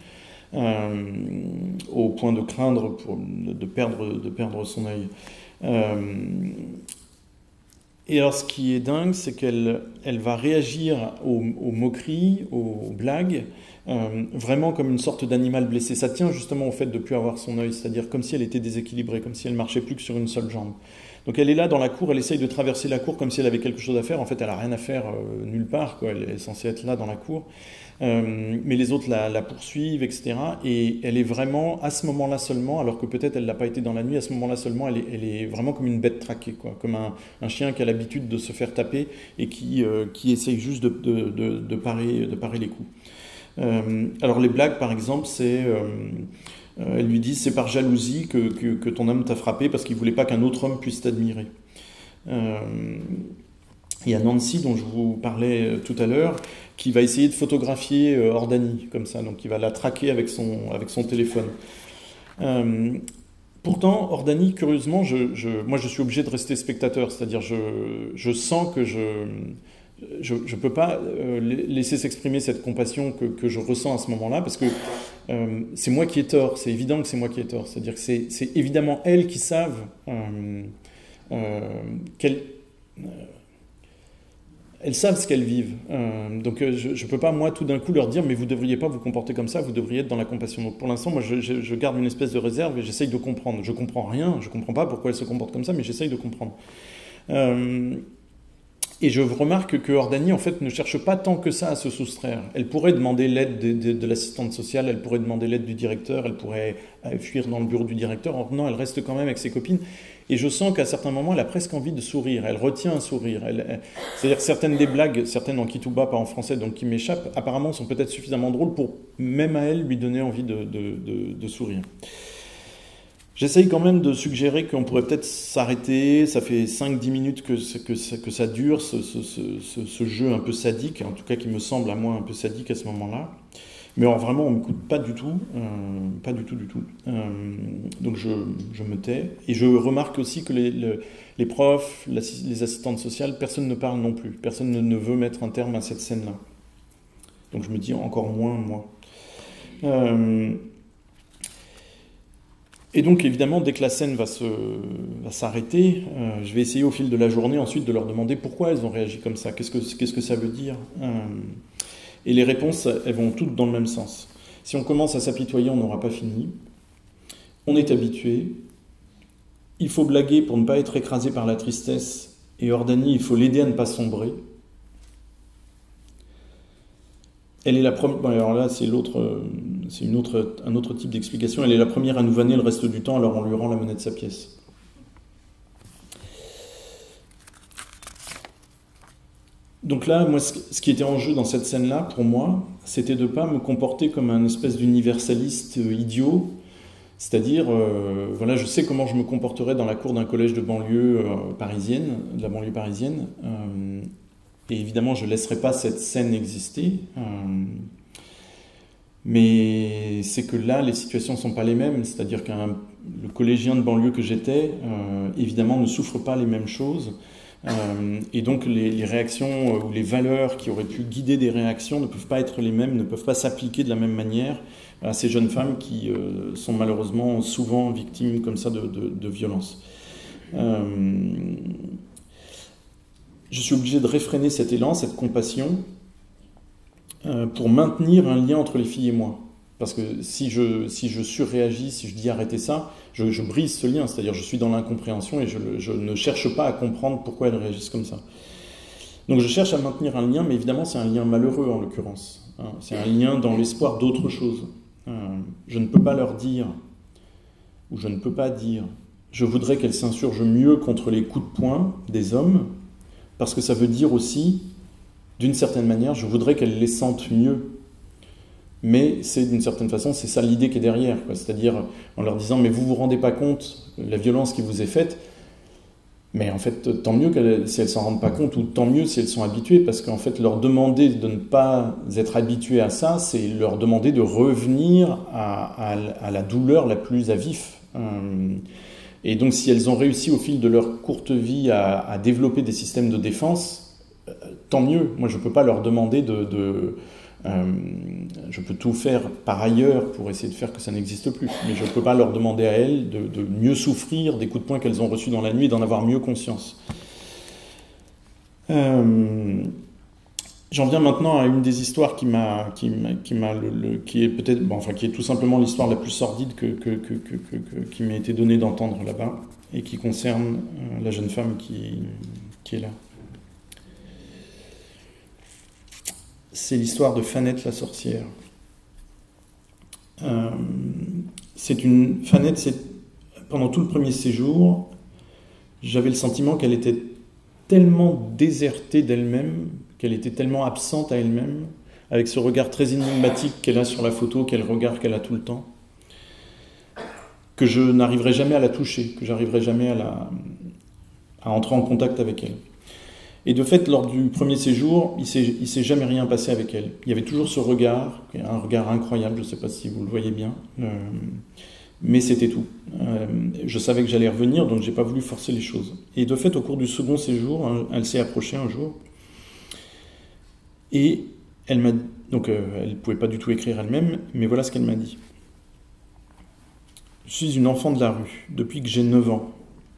au point de craindre de perdre son œil. Et alors, ce qui est dingue, c'est qu'elle elle va réagir aux moqueries, aux blagues, vraiment comme une sorte d'animal blessé. Ça tient justement au fait de ne plus avoir son œil, c'est-à-dire comme si elle était déséquilibrée, comme si elle marchait plus que sur une seule jambe. Donc elle est là dans la cour, elle essaye de traverser la cour comme si elle avait quelque chose à faire. En fait, elle n'a rien à faire nulle part, quoi. Elle est censée être là dans la cour. Mais les autres la poursuivent, etc. Et elle est vraiment, à ce moment-là seulement, alors que peut-être elle ne l'a pas été dans la nuit, à ce moment-là seulement, elle est vraiment comme une bête traquée, quoi. Comme un chien qui a l'habitude de se faire taper et qui essaye juste de parer les coups. Alors les blagues, par exemple, c'est... elles lui disent c'est par jalousie que ton homme t'a frappé parce qu'il ne voulait pas qu'un autre homme puisse t'admirer. Il y a Nancy, dont je vous parlais tout à l'heure, qui va essayer de photographier Ordani, comme ça, donc il va la traquer avec son téléphone. Pourtant, Ordani, curieusement, moi je suis obligé de rester spectateur, c'est-à-dire je sens que je ne peux pas laisser s'exprimer cette compassion que je ressens à ce moment-là, parce que c'est moi qui ai tort, c'est évident que c'est moi qui ai tort, c'est-à-dire que c'est évidemment elles qui savent elles savent ce qu'elles vivent. Donc je ne peux pas, moi, tout d'un coup leur dire « mais vous ne devriez pas vous comporter comme ça, vous devriez être dans la compassion ». Donc pour l'instant, moi, je garde une espèce de réserve et j'essaye de comprendre. Je ne comprends rien, je ne comprends pas pourquoi elles se comportent comme ça, mais j'essaye de comprendre. Et je remarque que Ordani, en fait, ne cherche pas tant que ça à se soustraire. Elle pourrait demander l'aide de l'assistante sociale, elle pourrait demander l'aide du directeur, elle pourrait fuir dans le bureau du directeur. Or, non, elle reste quand même avec ses copines. Et je sens qu'à certains moments, elle a presque envie de sourire. Elle retient un sourire. C'est-à-dire certaines des blagues, certaines en Kituba, pas en français, donc qui m'échappent, apparemment sont peut-être suffisamment drôles pour, même à elle, lui donner envie de sourire. J'essaye quand même de suggérer qu'on pourrait peut-être s'arrêter. Ça fait 5-10 minutes que ça dure, ce jeu un peu sadique, en tout cas qui me semble à moi un peu sadique à ce moment-là. Mais alors vraiment, on ne m'écoute pas du tout, pas du tout. Donc je me tais. Et je remarque aussi que les profs, les assistantes sociales, personne ne parle non plus. Personne ne veut mettre un terme à cette scène-là. Donc je me dis encore moins, moi. Et donc évidemment, dès que la scène va s'arrêter, je vais essayer au fil de la journée ensuite de leur demander pourquoi elles ont réagi comme ça, qu'est-ce que ça veut dire. Et les réponses, elles vont toutes dans le même sens. Si on commence à s'apitoyer, on n'aura pas fini. On est habitué. Il faut blaguer pour ne pas être écrasé par la tristesse. Et Ordani, il faut l'aider à ne pas sombrer. Elle est la première. Bon, alors là, c'est un autre type d'explication. Elle est la première à nous vanner le reste du temps, alors on lui rend la monnaie de sa pièce. Donc là, moi, ce qui était en jeu dans cette scène-là, pour moi, c'était de ne pas me comporter comme un espèce d'universaliste idiot. C'est-à-dire, voilà, je sais comment je me comporterais dans la cour d'un collège de banlieue parisienne, de la banlieue parisienne. Et évidemment, je ne laisserai pas cette scène exister. Mais c'est que là, les situations ne sont pas les mêmes. C'est-à-dire que le collégien de banlieue que j'étais, évidemment, ne souffre pas les mêmes choses. Et donc, les réactions ou les valeurs qui auraient pu guider des réactions ne peuvent pas être les mêmes, ne peuvent pas s'appliquer de la même manière à ces jeunes femmes qui sont malheureusement souvent victimes comme ça de violences. Je suis obligé de réfréner cet élan, cette compassion, pour maintenir un lien entre les filles et moi. Parce que si je surréagis, si je dis arrêtez ça, je brise ce lien, c'est-à-dire je suis dans l'incompréhension et je ne cherche pas à comprendre pourquoi elles réagissent comme ça. Donc je cherche à maintenir un lien, mais évidemment c'est un lien malheureux en l'occurrence. C'est un lien dans l'espoir d'autre chose. Je ne peux pas leur dire, ou je ne peux pas dire, je voudrais qu'elles s'insurgent mieux contre les coups de poing des hommes, parce que ça veut dire aussi, d'une certaine manière, je voudrais qu'elles les sentent mieux. Mais c'est d'une certaine façon, c'est ça l'idée qui est derrière, quoi. C'est-à-dire en leur disant, mais vous vous rendez pas compte de la violence qui vous est faite, mais en fait, tant mieux si elles s'en rendent pas compte, ou tant mieux si elles sont habituées, parce qu'en fait, leur demander de ne pas être habituées à ça, c'est leur demander de revenir à la douleur la plus à vif. Et donc, si elles ont réussi au fil de leur courte vie à développer des systèmes de défense, tant mieux. Moi, je ne peux pas leur demander je peux tout faire par ailleurs pour essayer de faire que ça n'existe plus. Mais je ne peux pas leur demander à elles de mieux souffrir des coups de poing qu'elles ont reçus dans la nuit et d'en avoir mieux conscience. J'en viens maintenant à une des histoires qui est peut-être, bon, enfin, qui est tout simplement l'histoire la plus sordide qui m'a été donnée d'entendre là-bas, et qui concerne la jeune femme qui est là. C'est l'histoire de Fanette la sorcière. Fanette, pendant tout le premier séjour, j'avais le sentiment qu'elle était tellement désertée d'elle-même, qu'elle était tellement absente à elle-même, avec ce regard très énigmatique qu'elle a sur la photo, quel regard qu'elle a tout le temps, que je n'arriverai jamais à la toucher, que j'arriverai jamais à entrer en contact avec elle. Et de fait, lors du premier séjour, il s'est jamais rien passé avec elle. Il y avait toujours ce regard, un regard incroyable, je ne sais pas si vous le voyez bien, mais c'était tout. Je savais que j'allais revenir, donc je n'ai pas voulu forcer les choses. Et de fait, au cours du second séjour, elle s'est approchée un jour, et elle m'a... Donc elle ne pouvait pas du tout écrire elle-même, mais voilà ce qu'elle m'a dit. Je suis une enfant de la rue, depuis que j'ai 9 ans.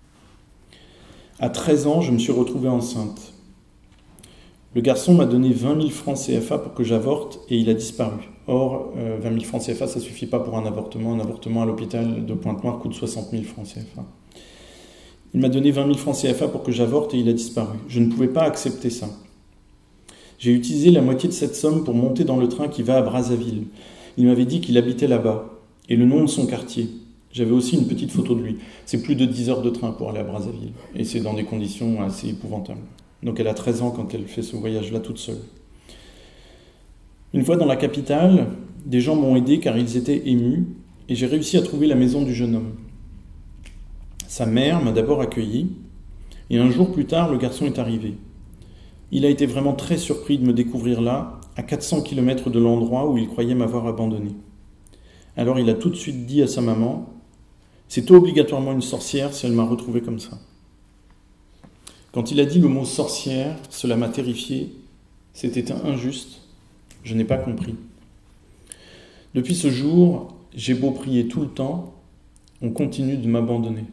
À 13 ans, je me suis retrouvée enceinte. Le garçon m'a donné 20 000 francs CFA pour que j'avorte et il a disparu. Or, 20 000 francs CFA, ça ne suffit pas pour un avortement. Un avortement à l'hôpital de Pointe-Noire coûte 60 000 francs CFA. Il m'a donné 20 000 francs CFA pour que j'avorte et il a disparu. Je ne pouvais pas accepter ça. J'ai utilisé la moitié de cette somme pour monter dans le train qui va à Brazzaville. Il m'avait dit qu'il habitait là-bas et le nom de son quartier. J'avais aussi une petite photo de lui. C'est plus de 10 heures de train pour aller à Brazzaville. Et c'est dans des conditions assez épouvantables. Donc elle a 13 ans quand elle fait ce voyage-là toute seule. Une fois dans la capitale, des gens m'ont aidé car ils étaient émus et j'ai réussi à trouver la maison du jeune homme. Sa mère m'a d'abord accueilli et un jour plus tard, le garçon est arrivé. Il a été vraiment très surpris de me découvrir là, à 400 km de l'endroit où il croyait m'avoir abandonné. Alors il a tout de suite dit à sa maman « C'est obligatoirement une sorcière si elle m'a retrouvé comme ça ». Quand il a dit le mot « sorcière », cela m'a terrifié. C'était injuste. Je n'ai pas compris. Depuis ce jour, j'ai beau prier tout le temps, on continue de m'abandonner.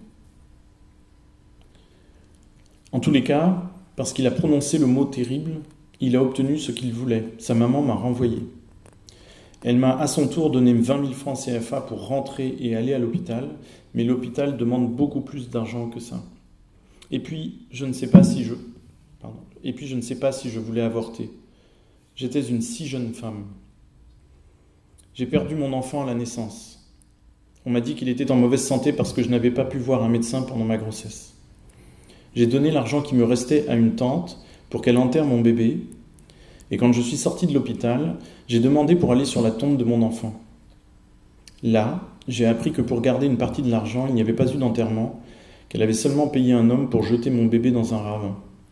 En tous les cas, parce qu'il a prononcé le mot terrible, il a obtenu ce qu'il voulait. Sa maman m'a renvoyé. Elle m'a à son tour donné 20 000 francs CFA pour rentrer et aller à l'hôpital, mais l'hôpital demande beaucoup plus d'argent que ça. Et puis, je ne sais pas si je voulais avorter. J'étais une si jeune femme. J'ai perdu mon enfant à la naissance. On m'a dit qu'il était en mauvaise santé parce que je n'avais pas pu voir un médecin pendant ma grossesse. J'ai donné l'argent qui me restait à une tante pour qu'elle enterre mon bébé. Et quand je suis sorti de l'hôpital, j'ai demandé pour aller sur la tombe de mon enfant. Là, j'ai appris que pour garder une partie de l'argent, il n'y avait pas eu d'enterrement, qu'elle avait seulement payé un homme pour jeter mon bébé dans un ravin.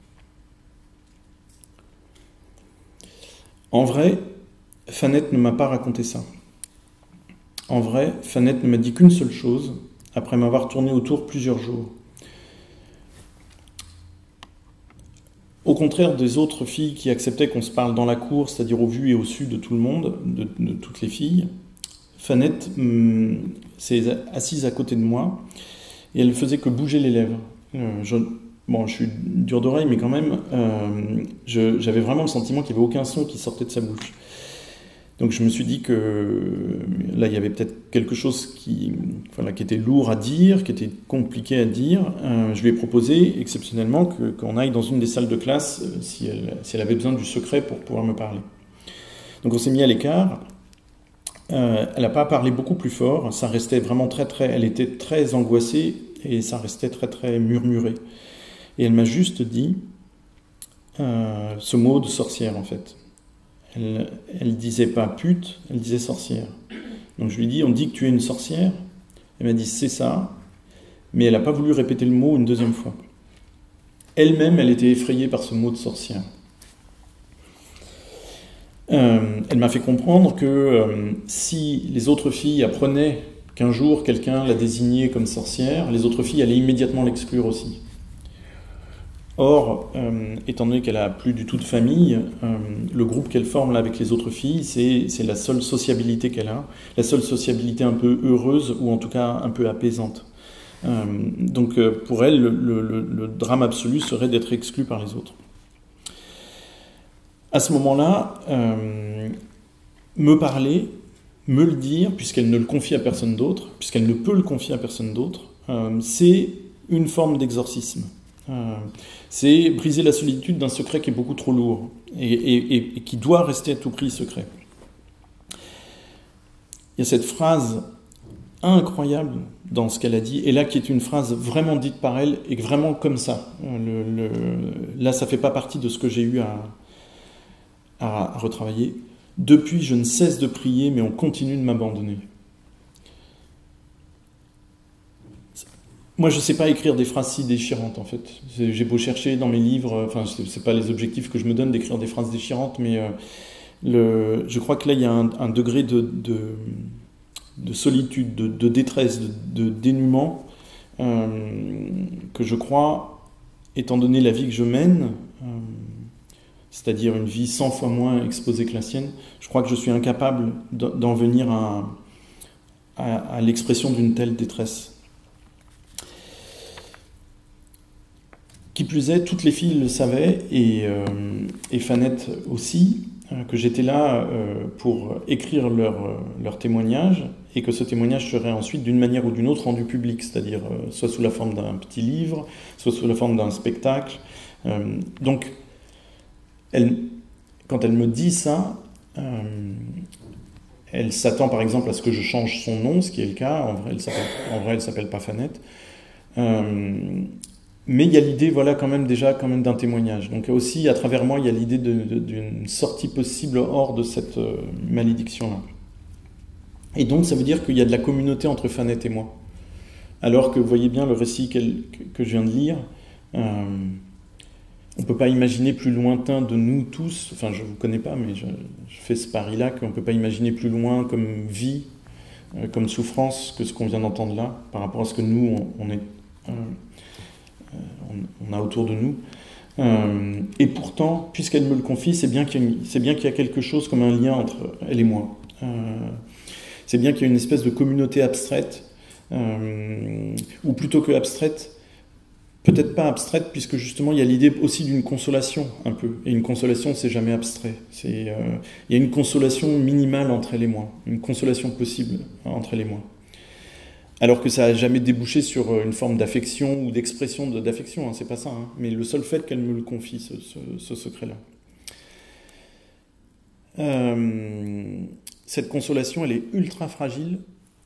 En vrai, Fanette ne m'a pas raconté ça. En vrai, Fanette ne m'a dit qu'une seule chose, après m'avoir tourné autour plusieurs jours. Au contraire des autres filles qui acceptaient qu'on se parle dans la cour, c'est-à-dire au vu et au su de tout le monde, de toutes les filles, Fanette s'est assise à côté de moi et elle ne faisait que bouger les lèvres. Je suis dur d'oreille, mais quand même, j'avais vraiment le sentiment qu'il n'y avait aucun son qui sortait de sa bouche. Donc je me suis dit que là, il y avait peut-être quelque chose qui était lourd à dire, qui était compliqué à dire. Je lui ai proposé exceptionnellement qu'on aille dans une des salles de classe si elle avait besoin du secret pour pouvoir me parler. Donc on s'est mis à l'écart. Elle n'a pas parlé beaucoup plus fort. Ça restait vraiment elle était très angoissée et ça restait très très murmuré. Et elle m'a juste dit ce mot de sorcière en fait. Elle disait pas pute, elle disait sorcière. Donc je lui dis, on dit que tu es une sorcière. Elle m'a dit, c'est ça. Mais elle n'a pas voulu répéter le mot une deuxième fois. Elle-même, elle était effrayée par ce mot de sorcière. Elle m'a fait comprendre que si les autres filles apprenaient qu'un jour quelqu'un la désignait comme sorcière, les autres filles allaient immédiatement l'exclure aussi. Or, étant donné qu'elle n'a plus du tout de famille, le groupe qu'elle forme là avec les autres filles, c'est la seule sociabilité qu'elle a, la seule sociabilité un peu heureuse ou en tout cas un peu apaisante. Donc pour elle, le drame absolu serait d'être exclue par les autres. à ce moment-là, me parler, me le dire, puisqu'elle ne le confie à personne d'autre, puisqu'elle ne peut le confier à personne d'autre, c'est une forme d'exorcisme. C'est briser la solitude d'un secret qui est beaucoup trop lourd et qui doit rester à tout prix secret. Il y a cette phrase incroyable dans ce qu'elle a dit, et là qui est une phrase vraiment dite par elle, et vraiment comme ça. Là, ça ne fait pas partie de ce que j'ai eu à retravailler. Depuis, je ne cesse de prier, mais on continue de m'abandonner. Moi, je ne sais pas écrire des phrases si déchirantes, en fait. J'ai beau chercher dans mes livres, enfin, ce n'est pas les objectifs que je me donne d'écrire des phrases déchirantes, mais je crois que là, il y a un degré de solitude, de détresse, de dénuement, que je crois, étant donné la vie que je mène, c'est-à-dire une vie 100 fois moins exposée que la sienne, je crois que je suis incapable d'en venir à l'expression d'une telle détresse. Qui plus est, toutes les filles le savaient, et Fanette aussi, que j'étais là pour écrire leur témoignage, et que ce témoignage serait ensuite d'une manière ou d'une autre rendu public, c'est-à-dire soit sous la forme d'un petit livre, soit sous la forme d'un spectacle. Donc, quand elle me dit ça, elle s'attend par exemple à ce que je change son nom, ce qui est le cas. En vrai, elle s'appelle pas Fanette. Mais il y a l'idée, voilà, quand même d'un témoignage. Donc aussi, à travers moi, il y a l'idée d'une sortie possible hors de cette malédiction-là. Et donc, ça veut dire qu'il y a de la communauté entre Fanette et moi. Alors que, vous voyez bien, le récit que je viens de lire, on ne peut pas imaginer plus lointain de nous tous, enfin, je ne vous connais pas, mais je fais ce pari-là, qu'on ne peut pas imaginer plus loin comme vie, comme souffrance, que ce qu'on vient d'entendre là, par rapport à ce que nous, on a autour de nous. Et pourtant, puisqu'elle me le confie, c'est bien qu'il y a quelque chose comme un lien entre elle et moi. C'est bien qu'il y a une espèce de communauté abstraite, ou plutôt que abstraite, peut-être pas abstraite, puisque justement il y a l'idée aussi d'une consolation un peu. Et une consolation, c'est jamais abstrait. Il y a une consolation minimale entre elle et moi, une consolation possible entre elle et moi. Alors que ça n'a jamais débouché sur une forme d'affection ou d'expression d'affection, hein, c'est pas ça. Hein. Mais le seul fait qu'elle me le confie, ce secret-là. Cette consolation, elle est ultra fragile.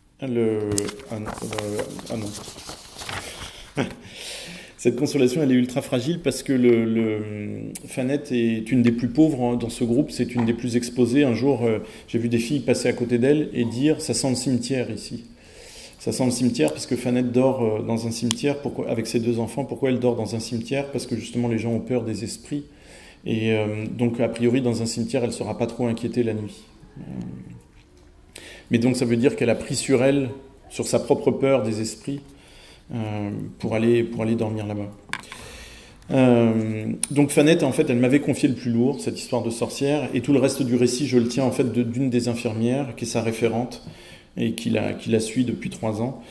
Cette consolation, elle est ultra fragile parce que Fanette est une des plus pauvres dans ce groupe, c'est une des plus exposées. Un jour, j'ai vu des filles passer à côté d'elle et dire « ça sent le cimetière ici ». Ça sent le cimetière parce que Fanette dort dans un cimetière avec ses 2 enfants. Pourquoi elle dort dans un cimetière? Parce que justement les gens ont peur des esprits. Et donc a priori dans un cimetière, elle ne sera pas trop inquiétée la nuit. Mais donc ça veut dire qu'elle a pris sur elle, sur sa propre peur des esprits, pour aller dormir là-bas. Donc Fanette, en fait, elle m'avait confié le plus lourd, cette histoire de sorcière, et tout le reste du récit, je le tiens en fait d'une des infirmières, qui est sa référente, et qui la suit depuis 3 ans.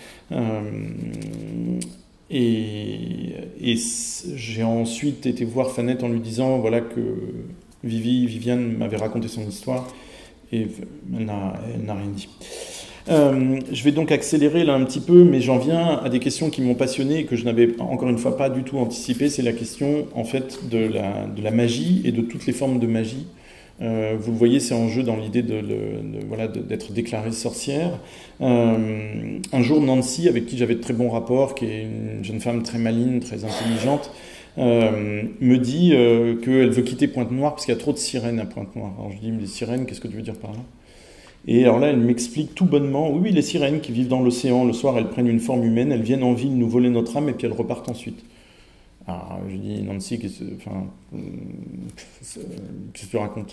Et j'ai ensuite été voir Fanette en lui disant voilà que Viviane m'avait raconté son histoire, et elle n'a rien dit. Je vais donc accélérer là un petit peu, mais j'en viens à des questions qui m'ont passionné et que je n'avais encore une fois pas du tout anticipé. C'est la question en fait de la magie et de toutes les formes de magie. Vous le voyez, c'est en jeu dans l'idée d'être déclarée sorcière. Un jour, Nancy, avec qui j'avais de très bons rapports, qui est une jeune femme très maligne, très intelligente, me dit qu'elle veut quitter Pointe-Noire parce qu'il y a trop de sirènes à Pointe-Noire. Alors je dis, mais les sirènes, qu'est-ce que tu veux dire par là? Et alors là, elle m'explique tout bonnement, oui, les sirènes qui vivent dans l'océan, le soir, elles prennent une forme humaine, elles viennent en ville nous voler notre âme et puis elles repartent ensuite. Alors, je dis, Nancy, qu'est-ce que tu racontes?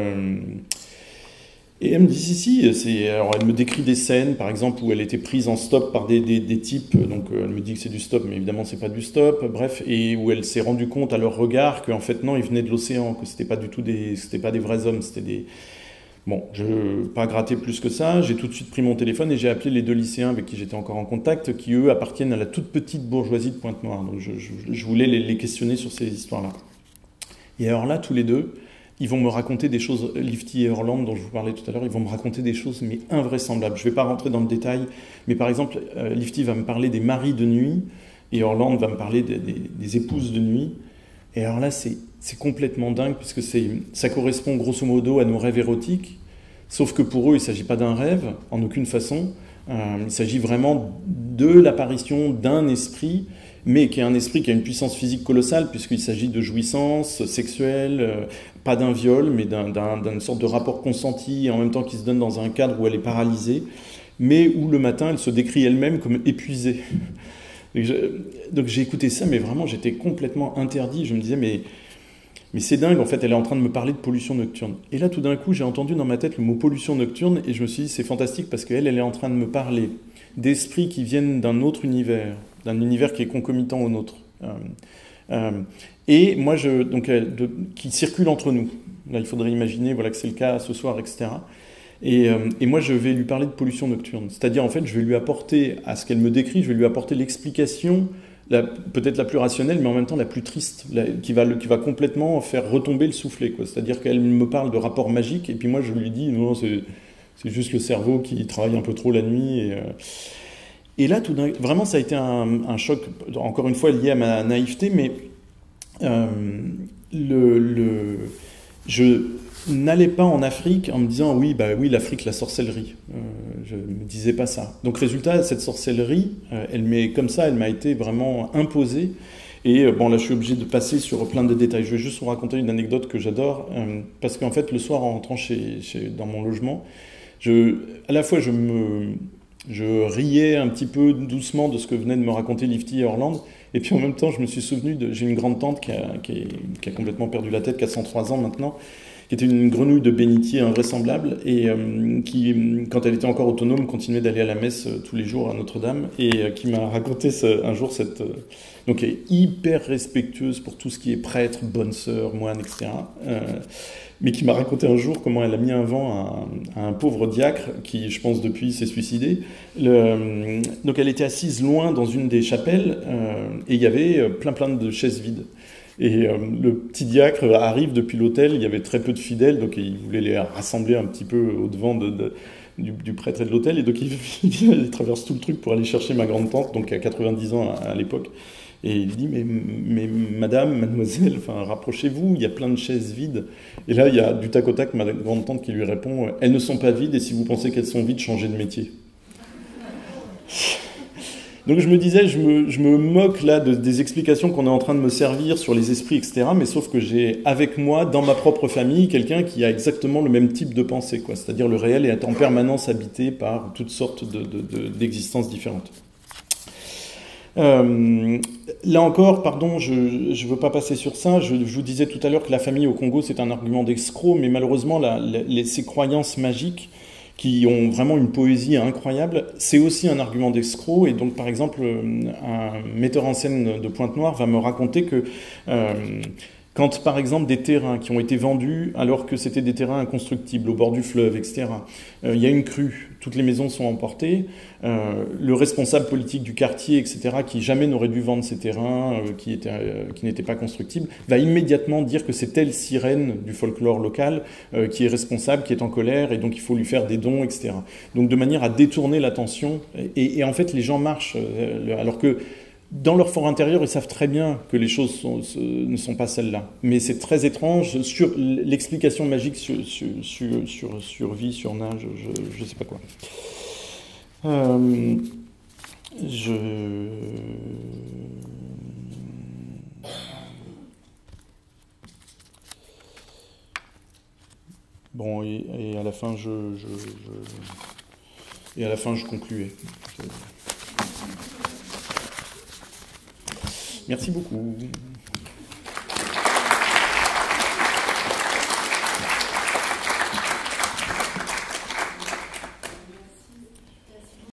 Et elle me dit, si, alors elle me décrit des scènes, par exemple, où elle était prise en stop par des types, donc elle me dit que c'est du stop, mais évidemment c'est pas du stop, bref, et où elle s'est rendue compte à leur regard qu'en fait non, ils venaient de l'océan, que c'était pas des vrais hommes, c'était des... Bon, je ne vais pas gratter plus que ça, j'ai tout de suite pris mon téléphone et j'ai appelé les 2 lycéens avec qui j'étais encore en contact, qui eux appartiennent à la toute petite bourgeoisie de Pointe-Noire. Donc je voulais les questionner sur ces histoires-là. Et alors là, tous les 2, ils vont me raconter des choses, Lifty et Orland dont je vous parlais tout à l'heure, ils vont me raconter des choses mais invraisemblables. Je ne vais pas rentrer dans le détail, mais par exemple, Lifty va me parler des maris de nuit et Orland va me parler des épouses de nuit. Et alors là, c'est complètement dingue puisque ça correspond grosso modo à nos rêves érotiques, sauf que pour eux, il ne s'agit pas d'un rêve, en aucune façon. Il s'agit vraiment de l'apparition d'un esprit, mais qui est un esprit qui a une puissance physique colossale, puisqu'il s'agit de jouissance sexuelle, pas d'un viol, mais d'une sorte de rapport consenti, et en même temps qui se donne dans un cadre où elle est paralysée, mais où le matin, elle se décrit elle-même comme épuisée. Donc j'ai écouté ça, mais vraiment, j'étais complètement interdit. Je me disais, mais c'est dingue, en fait, elle est en train de me parler de pollution nocturne. Et là, tout d'un coup, j'ai entendu dans ma tête le mot pollution nocturne, et je me suis dit, c'est fantastique, parce qu'elle est en train de me parler d'esprits qui viennent d'un autre univers, d'un univers qui est concomitant au nôtre. Et moi, qui circule entre nous. Là, il faudrait imaginer voilà, que c'est le cas ce soir, etc. Et moi, je vais lui parler de pollution nocturne. C'est-à-dire, en fait, je vais lui apporter, à ce qu'elle me décrit, je vais lui apporter l'explication, peut-être la plus rationnelle, mais en même temps la plus triste, qui va complètement faire retomber le soufflet, quoi. C'est-à-dire qu'elle me parle de rapports magiques, et puis moi, je lui dis, non, c'est juste le cerveau qui travaille un peu trop la nuit. Et là, vraiment, ça a été un choc, encore une fois, lié à ma naïveté, mais je n'allais pas en Afrique en me disant oui, l'Afrique, la sorcellerie. Je ne me disais pas ça. Donc, résultat, cette sorcellerie, elle m'a été vraiment imposée. Et là, je suis obligé de passer sur plein de détails. Je vais juste vous raconter une anecdote que j'adore, parce qu'en fait, le soir, en rentrant dans mon logement, à la fois, je riais un petit peu doucement de ce que venait de me raconter Lifty et Orland, et puis en même temps, je me suis souvenu j'ai une grande tante qui a complètement perdu la tête, qui a 103 ans maintenant, qui était une grenouille de bénitier invraisemblable, et qui, quand elle était encore autonome, continuait d'aller à la messe tous les jours à Notre-Dame, et qui m'a raconté un jour donc elle est hyper respectueuse pour tout ce qui est prêtre, bonne sœur, moine, etc., mais qui m'a raconté un jour comment elle a mis un vent à un pauvre diacre qui, je pense, depuis, s'est suicidé. Donc elle était assise loin dans une des chapelles, et il y avait plein de chaises vides. Et le petit diacre arrive depuis l'autel, il y avait très peu de fidèles, donc il voulait les rassembler un petit peu au-devant du prêtre et de l'autel, et donc il traverse tout le truc pour aller chercher ma grande-tante, donc à 90 ans à l'époque. Et il dit, mais mademoiselle, rapprochez-vous, il y a plein de chaises vides. Et là, il y a du tac au tac ma grande-tante qui lui répond, elles ne sont pas vides, et si vous pensez qu'elles sont vides, changez de métier. Donc je me disais, je me moque là des explications qu'on est en train de me servir sur les esprits, etc. Mais sauf que j'ai avec moi, dans ma propre famille, quelqu'un qui a exactement le même type de pensée, quoi. C'est-à-dire le réel est en permanence habité par toutes sortes d'existences différentes. Là encore, pardon, je ne veux pas passer sur ça. Je vous disais tout à l'heure que la famille au Congo, c'est un argument d'escroc, mais malheureusement, ces croyances magiques qui ont vraiment une poésie incroyable, c'est aussi un argument d'escroc. Et donc, par exemple, un metteur en scène de Pointe-Noire va me raconter que quand, par exemple, des terrains qui ont été vendus alors que c'était des terrains inconstructibles au bord du fleuve, etc., il y a une crue, toutes les maisons sont emportées, le responsable politique du quartier, etc., qui jamais n'aurait dû vendre ces terrains, qui n'étaient pas constructibles, va immédiatement dire que c'est telle sirène du folklore local qui est responsable, qui est en colère, et donc il faut lui faire des dons, etc. Donc de manière à détourner l'attention, et en fait les gens marchent, alors que dans leur fort intérieur, ils savent très bien que les choses ne sont pas celles-là. Mais c'est très étrange sur l'explication magique sur vie, sur nage, je ne sais pas quoi. Bon, et à la fin, je concluais. Merci beaucoup.